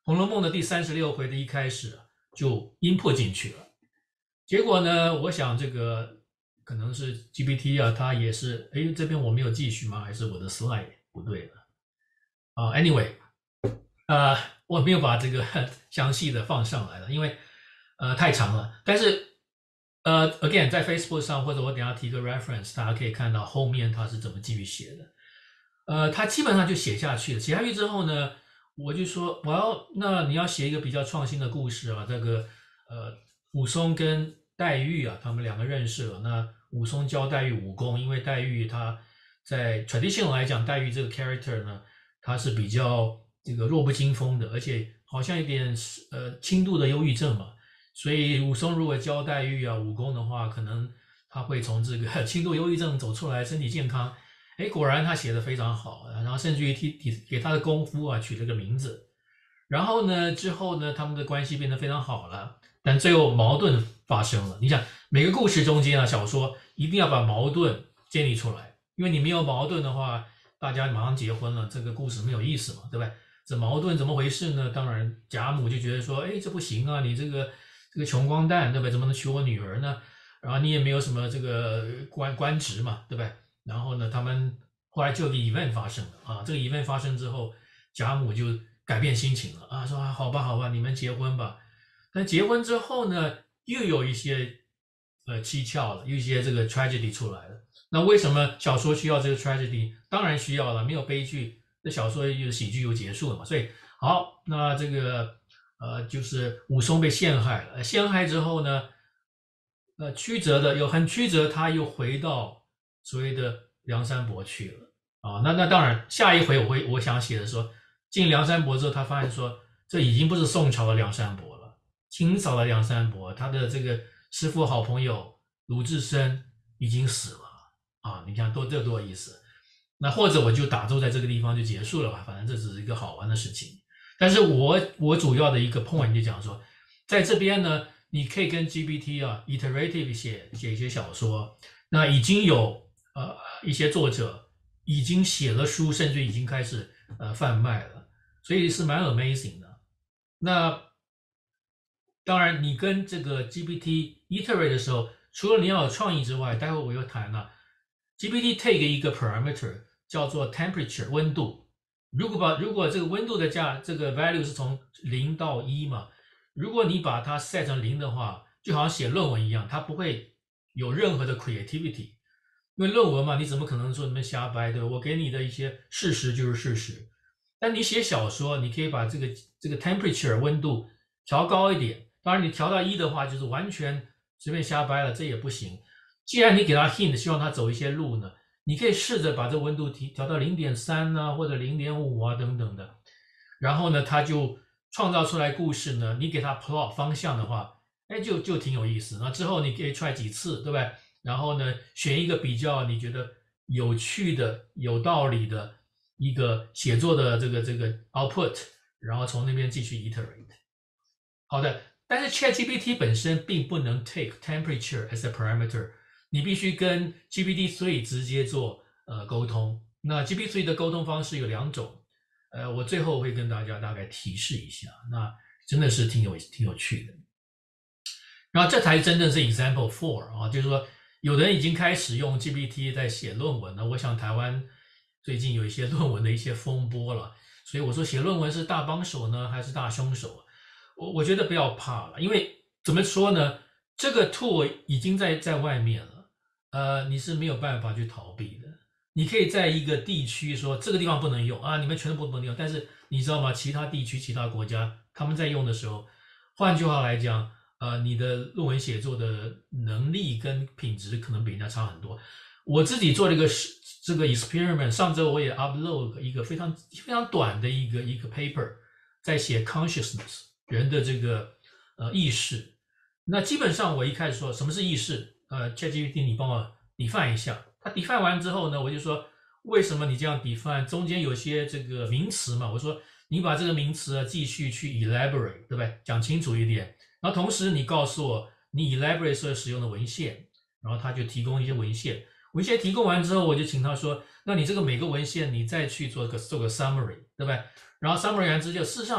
红楼梦》的第36回的一开始就 input 进去了。结果呢，我想这个可能是 GPT 啊，它也是，哎，这边我没有继续吗？还是我的 slide 不对了？anyway， 我没有把这个详细的放上来了，因为太长了。但是again 在 Facebook 上，或者我等一下提个 reference， 大家可以看到后面他是怎么继续写的。他基本上就写下去了。写下去之后呢，我就说那你要写一个比较创新的故事啊。这个武松跟黛玉啊，他们两个认识了。那武松教黛玉武功，因为黛玉她在 traditional 来讲，黛玉这个 character 呢，她是比较这个弱不禁风的，而且好像有点轻度的忧郁症嘛。所以武松如果教黛玉啊武功的话，可能他会从这个轻度忧郁症走出来，身体健康。哎，果然他写的非常好，然后甚至于给他的功夫啊取了个名字。然后呢，之后呢，他们的关系变得非常好了，但最后矛盾发生了。你想，每个故事中间啊，小说一定要把矛盾建立出来，因为你没有矛盾的话，大家马上结婚了，这个故事没有意思嘛，对不对？这矛盾怎么回事呢？当然，贾母就觉得说，哎，这不行啊，你这个穷光蛋，对不对？怎么能娶我女儿呢？然后你也没有什么这个官职嘛，对不对？然后呢，他们后来就有个 event 发生了啊。这个 event 发生之后，贾母就改变心情了啊，说好吧，你们结婚吧。但结婚之后呢，又有一些蹊跷了，有一些这个 tragedy 出来了。那为什么小说需要这个 tragedy？ 当然需要了，没有悲剧，那小说有喜剧就结束了嘛。所以好，那这个就是武松被陷害了，陷害之后呢，曲折的很曲折，他又回到所谓的梁山伯去了啊。那当然，下一回我想写的说，进梁山伯之后，他发现说，这已经不是宋朝的梁山伯了，清朝的梁山伯，他的这个师傅好朋友鲁智深已经死了啊。你看这多有意思。那或者我就打住在这个地方就结束了吧，反正这只是一个好玩的事情。但是我主要的一个 point 就讲说，在这边呢，你可以跟 GPT 啊 iterative 写一些小说。那已经有一些作者已经写了书，甚至已经开始贩卖了，所以是蛮 amazing 的。那当然，你跟这个 GPT iterate 的时候，除了你要有创意之外，待会我又谈了 GPT take 一个 parameter 叫做 temperature 温度。如果这个温度的这个 value 是从0到1嘛，如果你把它 set 成0的话，就好像写论文一样，它不会有任何的 creativity。因为论文嘛，你怎么可能说你们瞎掰，对吧？我给你的一些事实就是事实。但你写小说，你可以把这个 temperature 温度调高一点。当然，你调到1的话，就是完全随便瞎掰了，这也不行。既然你给他 hint， 希望他走一些路呢，你可以试着把这温度调到 0.3 啊，或者 0.5 啊等等的。然后呢，他就创造出来故事呢，你给他 plot 方向的话，哎，就挺有意思。那之后你可以 try 几次，对不对？然后呢，选一个比较你觉得有趣的、有道理的一个写作的这个 output， 然后从那边继续 iterate。好的，但是 ChatGPT 本身并不能 take temperature as a parameter， 你必须跟 GPT-3 直接做沟通。那 GPT-3 的沟通方式有2种，我最后会跟大家大概提示一下，那真的是挺有趣的。然后这才真正是 example 4啊，就是说有人已经开始用 GPT 在写论文了。我想台湾最近有一些论文的一些风波了，所以我说写论文是大帮手呢，还是大凶手？我觉得不要怕了，因为怎么说呢，这个 tool 已经在外面了，你是没有办法去逃避的。你可以在一个地区说这个地方不能用啊，你们全部不能用，但是你知道吗？其他地区、其他国家他们在用的时候，换句话来讲，你的论文写作的能力跟品质可能比人家差很多。我自己做了一个这个 experiment， 上周我也 upload 一个非常非常短的一个 paper， 在写 consciousness 人的这个意识。那基本上我一开始说什么是意识，ChatGPT 你帮我 define 一下。他 define 完之后呢，我就说为什么你这样 define？ 中间有些这个名词嘛，我说你把这个名词继续去 elaborate， 对不对？讲清楚一点。然后同时你告诉我你 elaborate 所使用的文献，然后他就提供一些文献。文献提供完之后，我就请他说，那你这个每个文献你再去做个 summary， 对不对？然后 summary 完之后，事实上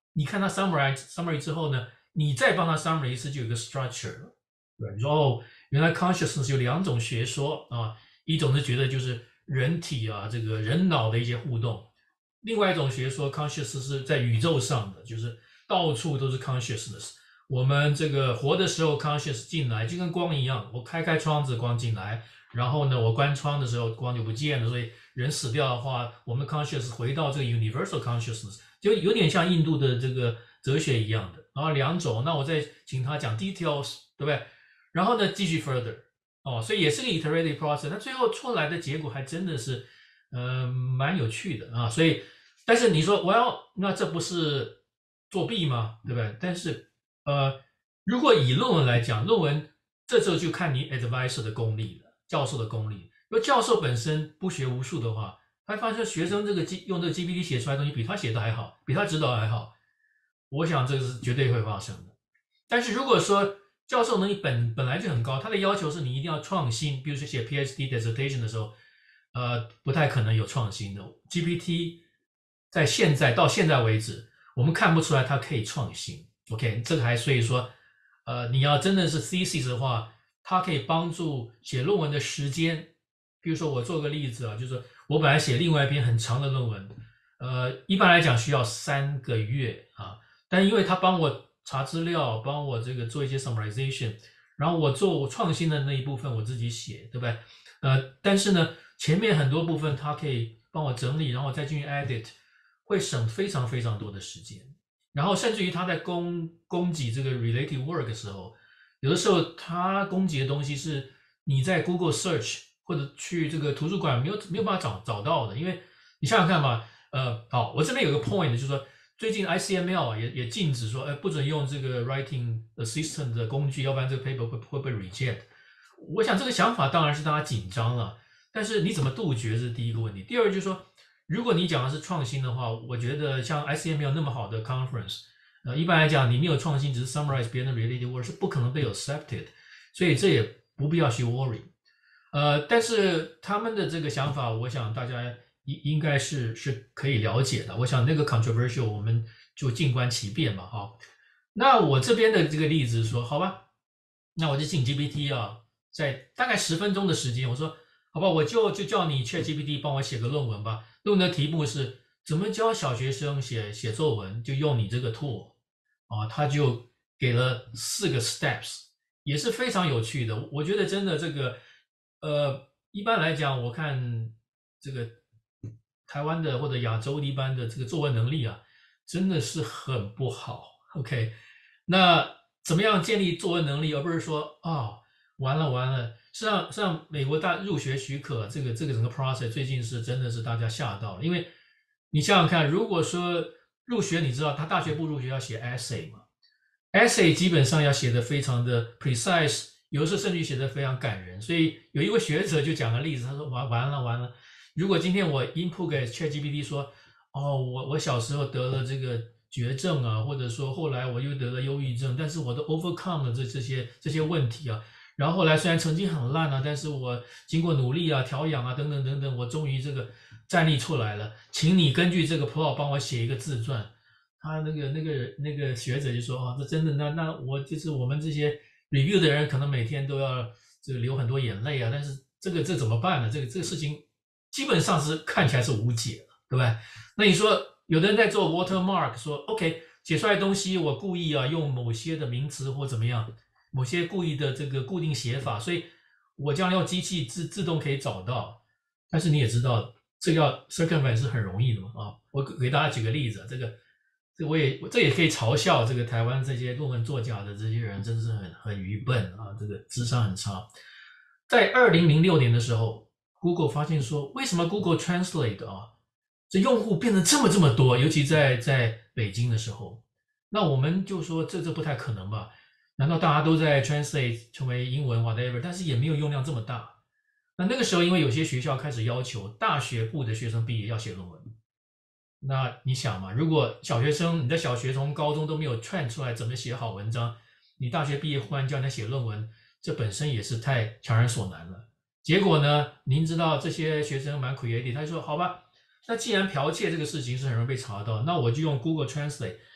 你看它 summary 之后呢，你再帮它 summary 一次，就有一个 structure 了。对，你说哦，原来 consciousness 有两种学说啊，一种是觉得就是人体啊，这个人脑的一些互动，另外一种学说 consciousness 是在宇宙上的，就是到处都是 consciousness。我们这个活的时候 conscious 进来，就跟光一样，我开窗子光进来，然后呢，我关窗的时候光就不见了，所以人死掉的话，我们 conscious 回到这个 universal consciousness，就有点像印度的这个哲学一样的。然后两种，那我再请他讲 details， 对不对？然后呢，继续 further， 所以也是个 iterative process。那最后出来的结果还真的是，蛮有趣的啊。所以，但是你说那这不是作弊吗？对不对？但是，如果以论文来讲，论文这时候就看你 advisor 的功力了，教授的功力。如果教授本身不学无术的话，他发现学生用这个 GPT 写出来的东西比他写的还好，比他指导还好，我想这个是绝对会发生的。但是如果说教授能力本来就很高，他的要求是你一定要创新，比如说写 PhD dissertation 的时候，不太可能有创新的。GPT 到现在为止，我们看不出来它可以创新。OK， 这个所以说，你要真的是 thesis 的话，它可以帮助写论文的时间。比如说我做个例子啊，就是我本来写另外一篇很长的论文，一般来讲需要3个月啊，但因为他帮我查资料，帮我这个做一些 summarization， 然后我做我创新的那一部分我自己写，对不对？但是呢，前面很多部分他可以帮我整理，然后再进行 edit， 会省非常非常多的时间。然后甚至于他在供给这个 related work 的时候，有的时候他供给的东西是你在 Google search 或者去这个图书馆没有办法找到的，因为你想想看嘛，好，我这边有个 point 就是说。最近 ICML 也禁止说，不准用这个 writing assistant 的工具，要不然这个 paper 会被 reject。我想这个想法当然是大家紧张了，但是你怎么杜绝是第一个问题。第二就是说，如果你讲的是创新的话，我觉得像 ICML 那么好的 conference，一般来讲你没有创新，只是 summarize 别人的 related work 是不可能被 accepted， 所以这也不必要去 worry。但是他们的这个想法，我想大家应该是可以了解的。我想那个 controversial 我们就静观其变嘛，哈。那我这边的这个例子说，好吧，那我就请 GPT 啊，在大概10分钟的时间，我说，好吧，我就叫你 ChatGPT 帮我写个论文吧。论文的题目是怎么教小学生写作文，就用你这个 tool 啊，他就给了4个 steps， 也是非常有趣的。我觉得真的这个，一般来讲，我看这个台湾的或者亚洲一般的这个作文能力啊，真的是很不好。OK， 那怎么样建立作文能力，而不是说完了，实际上美国入学许可这个整个 process 最近是真的是大家吓到了，因为你想想看，如果说入学，你知道他大学部入学要写 essay 嘛 ，essay 基本上要写的非常的 precise， 有的时候甚至写的非常感人，所以有一位学者就讲个例子，他说完了，如果今天我 input 给 ChatGPT 说，我小时候得了这个绝症啊，或者说后来我又得了忧郁症，但是我都 overcome 了这些问题啊。然后后来虽然成绩很烂啊，但是我经过努力啊、调养啊等等，我终于这个站立出来了。请你根据这个 plot 帮我写一个自传。他那个学者就说，这真的那我就是我们这些 review 的人可能每天都要这个流很多眼泪啊。但是这怎么办呢？这个事情基本上是看起来是无解了，对不对？那你说有的人在做 watermark， 说 OK 写出来的东西我故意用某些的名词或怎么样。某些故意的这个固定写法，所以我将用机器自动可以找到。但是你也知道，这个要 circumvent 是很容易的嘛我给大家举个例子，这也可以嘲笑这个台湾这些论文作家的这些人，真是很愚笨啊，这个智商很差。在2006年的时候 ，Google 发现说，为什么 Google Translate 这用户变得这么多，尤其在北京的时候，那我们就说这不太可能吧？难道大家都在 translate 成为英文 whatever， 但是也没有用量这么大。那个时候因为有些学校开始要求大学部的学生毕业要写论文，那你想嘛，如果小学生你在小学从高中都没有 train 出来怎么写好文章，你大学毕业忽然叫人家写论文，这本身也是太强人所难了。结果呢，您知道这些学生蛮 creative， 他就说好吧，那既然剽窃这个事情是很容易被查到，那我就用 Google Translate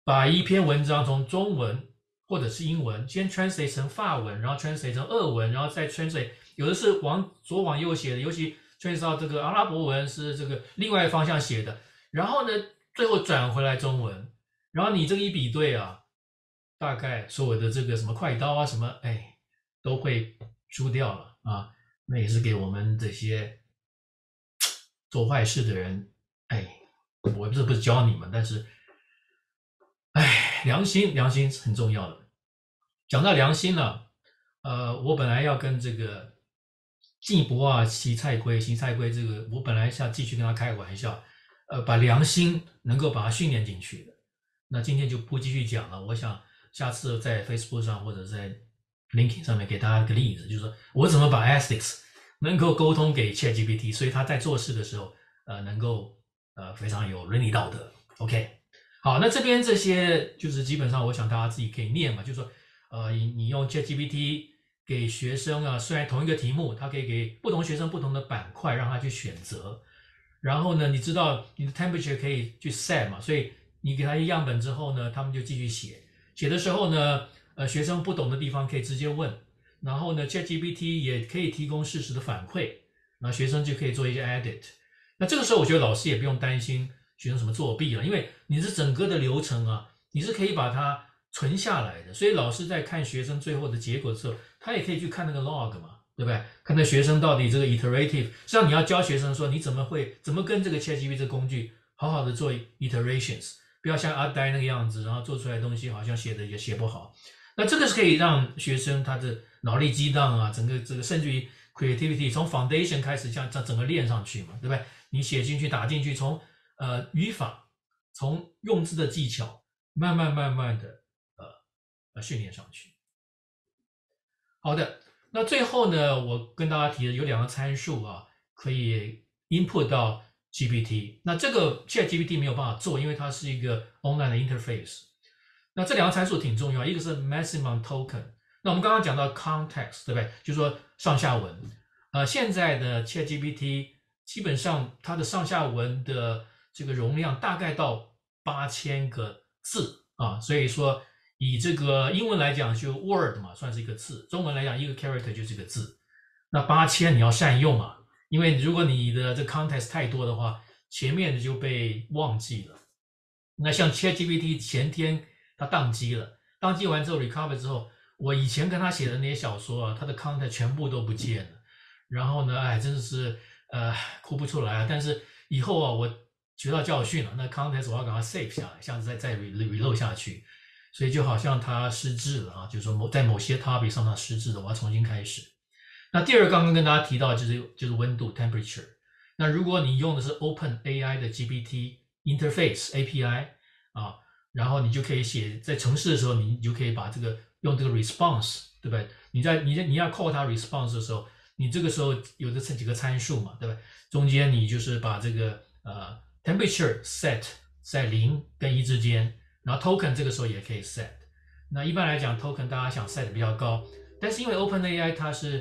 把一篇文章从中文或者是英文先 translate 成法文，然后 translate 成俄文，然后再 translate， 有的是往左往右写的，尤其 translate 到这个阿拉伯文是这个另外一个方向写的，然后呢最后转回来中文，然后你这个一比对啊，大概所有的这个什么快刀啊什么，哎，都会输掉了啊。那也是给我们这些做坏事的人，哎，我这不是教你们，但是，哎，良心是很重要的。讲到良心呢，我本来要跟这个季博啊、邢菜龟这个，我本来是要继续跟他开玩笑，把良心能够把它训练进去的。那今天就不继续讲了，我想下次在 Facebook 上或者在 LinkedIn 上面给大家一个例子，就是说我怎么把 ethics 能够沟通给 ChatGPT， 所以他在做事的时候，能够非常有伦理道德。OK， 好，那这边这些就是基本上，我想大家自己可以念嘛，就是说，你用 ChatGPT 给学生啊，虽然同一个题目，它可以给不同学生不同的板块让他去选择，然后呢，你知道你的 temperature 可以去 set 嘛，所以你给他一样本之后呢，他们就继续写。写的时候呢，学生不懂的地方可以直接问，然后呢 ，ChatGPT 也可以提供适时的反馈，那学生就可以做一些 edit。那这个时候，我觉得老师也不用担心学生什么作弊了，因为你是整个的流程啊，你是可以把它存下来的。所以老师在看学生最后的结果的时候，他也可以去看那个 log 嘛，对不对？看那学生到底这个 iterative， 实际上你要教学生说你怎么跟这个 ChatGPT 这个工具好好的做 iterations。不要像阿呆那个样子，然后做出来的东西好像写的也写不好。那这个是可以让学生他的脑力激荡啊，整个这个甚至于 creativity 从 foundation 开始这样整个练上去嘛，对不对？你写进去打进去，从语法，从用字的技巧，慢慢的训练上去。好的，那最后呢，我跟大家提的有2个参数啊，可以 input 到GPT， 那这个 ChatGPT 没有办法做，因为它是一个 online 的 interface。那这2个参数挺重要，一个是 maximum token。那我们刚刚讲到 context， 对不对？就是说上下文。现在的 ChatGPT 基本上它的上下文的这个容量大概到8000个字啊，所以说以这个英文来讲就 word 嘛，算是一个字；中文来讲一个 character 就是一个字。那8000你要善用啊。因为如果你的这 context 太多的话，前面的就被忘记了。那像 ChatGPT 前天它宕机了，宕机完之后 recover 之后，我以前跟他写的那些小说啊，它的 context 全部都不见了。然后呢，哎，真的是哭不出来啊。但是以后啊，我学到教训了，那 context 我要赶快 save 下来，下次再 reload 下去。所以就好像它失智了啊，就是说在某些 topic 上它失智了，我要重新开始。那第二个刚刚跟大家提到就是温度 temperature。那如果你用的是 OpenAI 的 GPT interface API 啊，然后你就可以写在程式的时候，你就可以把这个用这个 response， 对不对？你要 call 它 response 的时候，你这个时候有这几个参数嘛，对吧？中间你就是把这个temperature set 在0跟1之间，然后 token 这个时候也可以 set。那一般来讲 token 大家想 set 比较高，但是因为 OpenAI 它是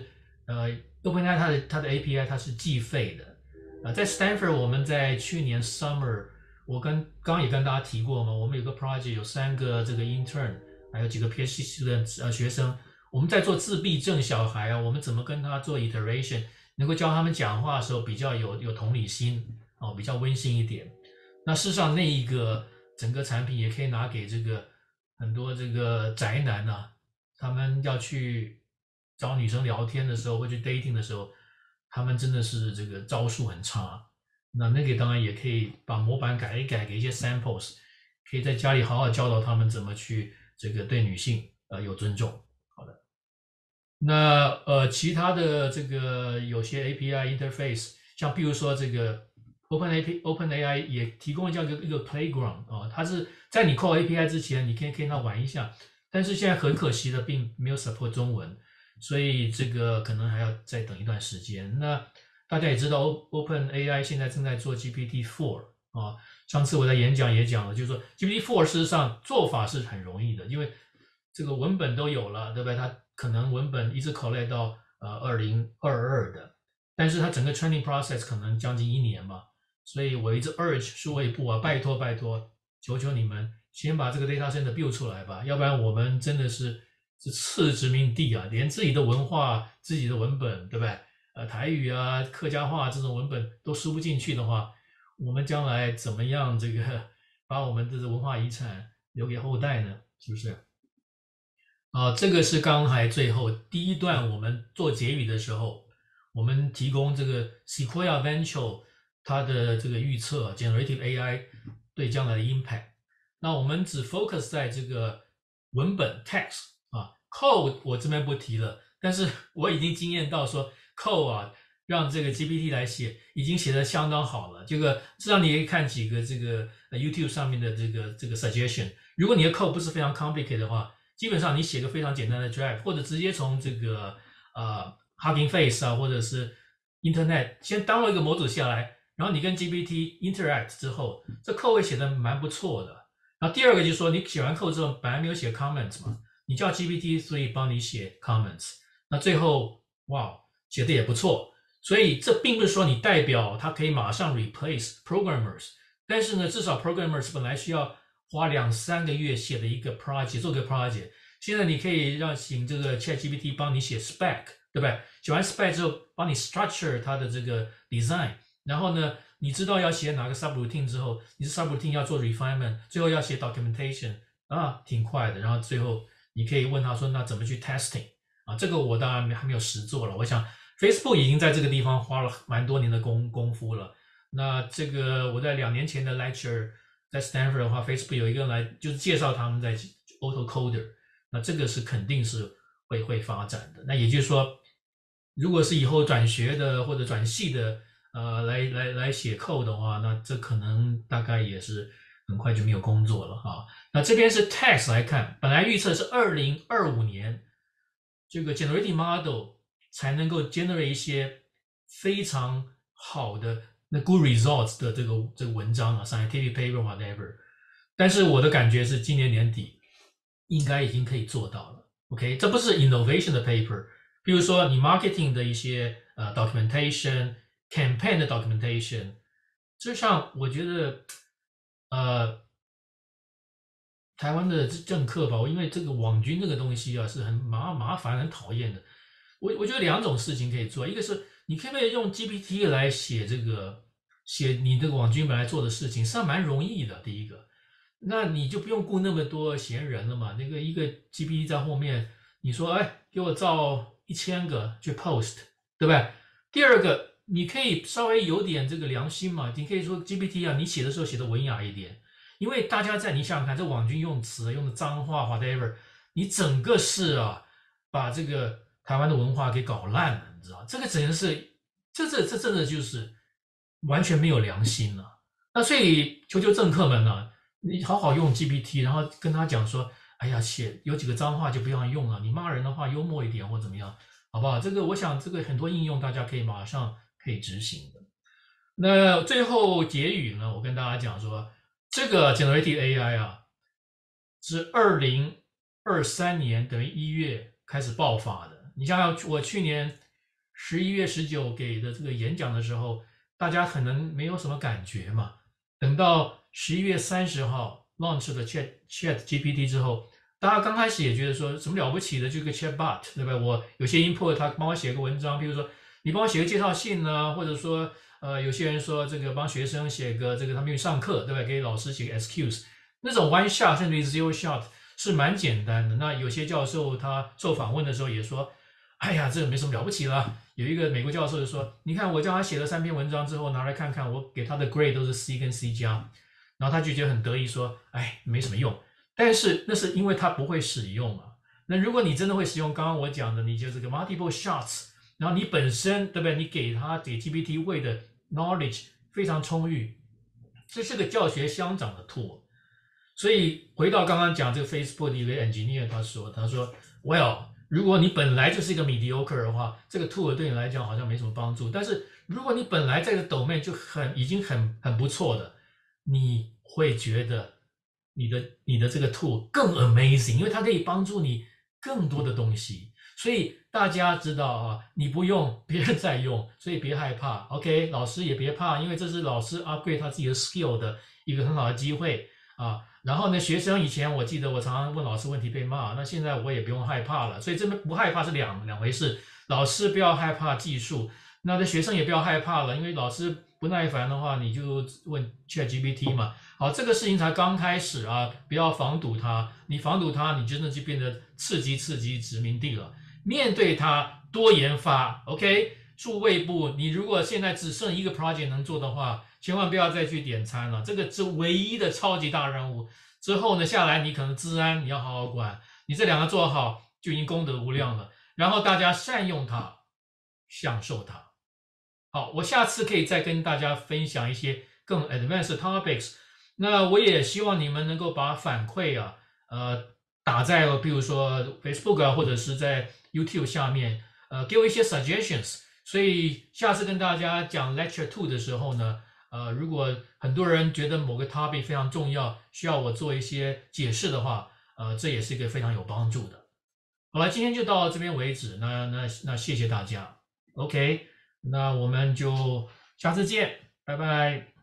OpenAI 它的 API 它是计费的，在 Stanford 我们在去年 Summer， 我刚刚也跟大家提过嘛，我们有个 project 有3个这个 intern， 还有几个 PhD 的学生，我们在做自闭症小孩啊，我们怎么跟他做 iteration， 能够教他们讲话的时候比较有同理心哦，比较温馨一点。那事实上那一个整个产品也可以拿给这个很多这个宅男啊，他们要去找女生聊天的时候，或去 dating 的时候，他们真的是这个招数很差。那个当然也可以把模板改一改，给一些 samples， 可以在家里好好教导他们怎么去这个对女性有尊重。好的，那其他的这个有些 API interface， 像比如说这个 OpenAI 也提供这样一个 playground 啊，它是在你 call API 之前，你可以跟它玩一下，但是现在很可惜的并没有 support 中文。所以这个可能还要再等一段时间。那大家也知道 OpenAI 现在正在做 GPT-4 啊，上次我在演讲也讲了，就是说 GPT-4 事实上做法是很容易的，因为这个文本都有了，对不对？它可能文本一直 collect 到2022的，但是它整个 training process 可能将近1年嘛，所以我一直 urge 数位部啊，拜托，求求你们先把这个 data center build 出来吧，要不然我们真的是次殖民地啊，连自己的文化、自己的文本，对不对？台语啊、客家话这种文本都输不进去的话，我们将来怎么样这个把我们的文化遗产留给后代呢？是不是？这个是刚才最后第一段我们做结语的时候，我们提供这个 Sequoia Venture 它的这个预测 Generative AI 对将来的 impact。那我们只 focus 在这个文本 text code 我这边不提了，但是我已经经验到说 code 让这个 GPT 来写，已经写得相当好了。这个实际上你可以看几个这个YouTube 上面的这个 suggestion， 如果你的 code 不是非常 complicated 的话，基本上你写个非常简单的 drive， 或者直接从这个Hugging Face 或者是 Internet 先 download 一个模组下来，然后你跟 GPT interact 之后，这 code 会写得蛮不错的。然后第二个就是说，你写完 code 之后，本来没有写 comments 嘛，你叫 GPT-3 帮你写 comments， 那最后哇，写的也不错。所以这并不是说你代表它可以马上 replace programmers， 但是呢，至少 programmers 本来需要花2-3个月写的一个 project， 做个 project， 现在你可以请这个 ChatGPT 帮你写 spec， 对不对？写完 spec 之后，帮你 structure 它的这个 design， 然后呢，你知道要写哪个 subroutine 之后，你是 subroutine 要做 refinement， 最后要写 documentation 挺快的。然后最后你可以问他说，那怎么去 testing 这个我当然还没有实做了。我想 Facebook 已经在这个地方花了蛮多年的功夫了。那这个我在2年前的 lecture 在 Stanford 的话 ，Facebook 有一个人来就是介绍他们在 AutoCoder， 那这个是肯定是会发展的。那也就是说，如果是以后转学的或者转系的来写 code 的话，那这可能大概也是很快就没有工作了哈。那这边是 text 来看，本来预测是2025年这个 generative model 才能够 generate 一些非常好的那 good results 的这个文章scientific paper whatever， 但是我的感觉是今年年底应该已经可以做到了。OK， 这不是 innovation 的 paper， 比如说你 marketing 的一些documentation。campaign 的 documentation， 就像我觉得台湾的政客吧，因为这个网军这个东西是很麻烦很讨厌的。我觉得2种事情可以做，一个是你可不可以用 GPT 来写你这个网军本来做的事情，实际上蛮容易的。第一个，那你就不用雇那么多闲人了嘛，那个一个 GPT 在后面，你说给我造1000个去 post， 对不对？第二个，你可以稍微有点这个良心嘛，你可以说 GPT 你写的时候写的文雅一点，因为大家你想想看，这网军用词用的脏话 whatever， 你整个是把这个台湾的文化给搞烂了，你知道，这个真的是这真的就是完全没有良心了。那所以求政客们你好好用 GPT， 然后跟他讲说，哎呀，有几个脏话就不要用了，你骂人的话幽默一点或怎么样，好不好？这个我想这个很多应用大家可以马上可以执行的。那最后结语呢，我跟大家讲说，这个 Generative AI 是2023年等于1月开始爆发的。你想想，我去年11月19给的这个演讲的时候，大家可能没有什么感觉嘛。等到11月30号 launch 了 ChatGPT 之后，大家刚开始也觉得说什么了不起的，就个 Chatbot， 对吧？我有些 input， 他帮我写个文章，比如说你帮我写个介绍信或者说有些人说这个帮学生写个这个他们去上课，对吧？给老师写个 excuse， 那种 one shot 甚至 zero shot 是蛮简单的。那有些教授他受访问的时候也说，哎呀，这个没什么了不起了。有一个美国教授就说，你看我叫他写了3篇文章之后拿来看看，我给他的 grade 都是 C 跟 C+， 然后他就觉得很得意说，哎，没什么用。但是那是因为他不会使用那如果你真的会使用刚刚我讲的，你就这个 multiple shots， 然后你本身对不对？你给 GPT 喂的 knowledge 非常充裕，这是个教学相长的 tool。所以回到刚刚讲这个 Facebook 的一个 engineer， 他说 well， 如果你本来就是一个 mediocre 的话，这个 tool 对你来讲好像没什么帮助。但是如果你本来在这个 domain 就已经很不错的，你会觉得你的这个 tool 更 amazing， 因为它可以帮助你更多的东西。所以大家知道你不用别人在用，所以别害怕。OK， 老师也别怕，因为这是老师 upgrade 他自己的 skill 的一个很好的机会然后呢，学生以前我记得我常常问老师问题被骂，那现在我也不用害怕了。所以这不害怕是两回事。老师不要害怕技术，那学生也不要害怕了，因为老师不耐烦的话，你就问 ChatGPT 嘛。好，这个事情才刚开始啊，不要防堵它。你防堵它，你真的就变得刺激殖民地了。面对它，多研发 ，OK。数位部，你如果现在只剩一个 project 能做的话，千万不要再去点餐了，这个是唯一的超级大任务。之后呢，下来你可能治安你要好好管，你这两个做好就已经功德无量了。然后大家善用它，享受它。好，我下次可以再跟大家分享一些更 advanced topics。那我也希望你们能够把反馈啊，打在比如说 Facebook 啊，或者是在 YouTube 下面，给我一些 suggestions。所以下次跟大家讲 Lecture 2的时候呢，如果很多人觉得某个 topic 非常重要，需要我做一些解释的话，这也是一个非常有帮助的。好了，今天就到这边为止，那谢谢大家。OK，那我们就下次见，拜拜。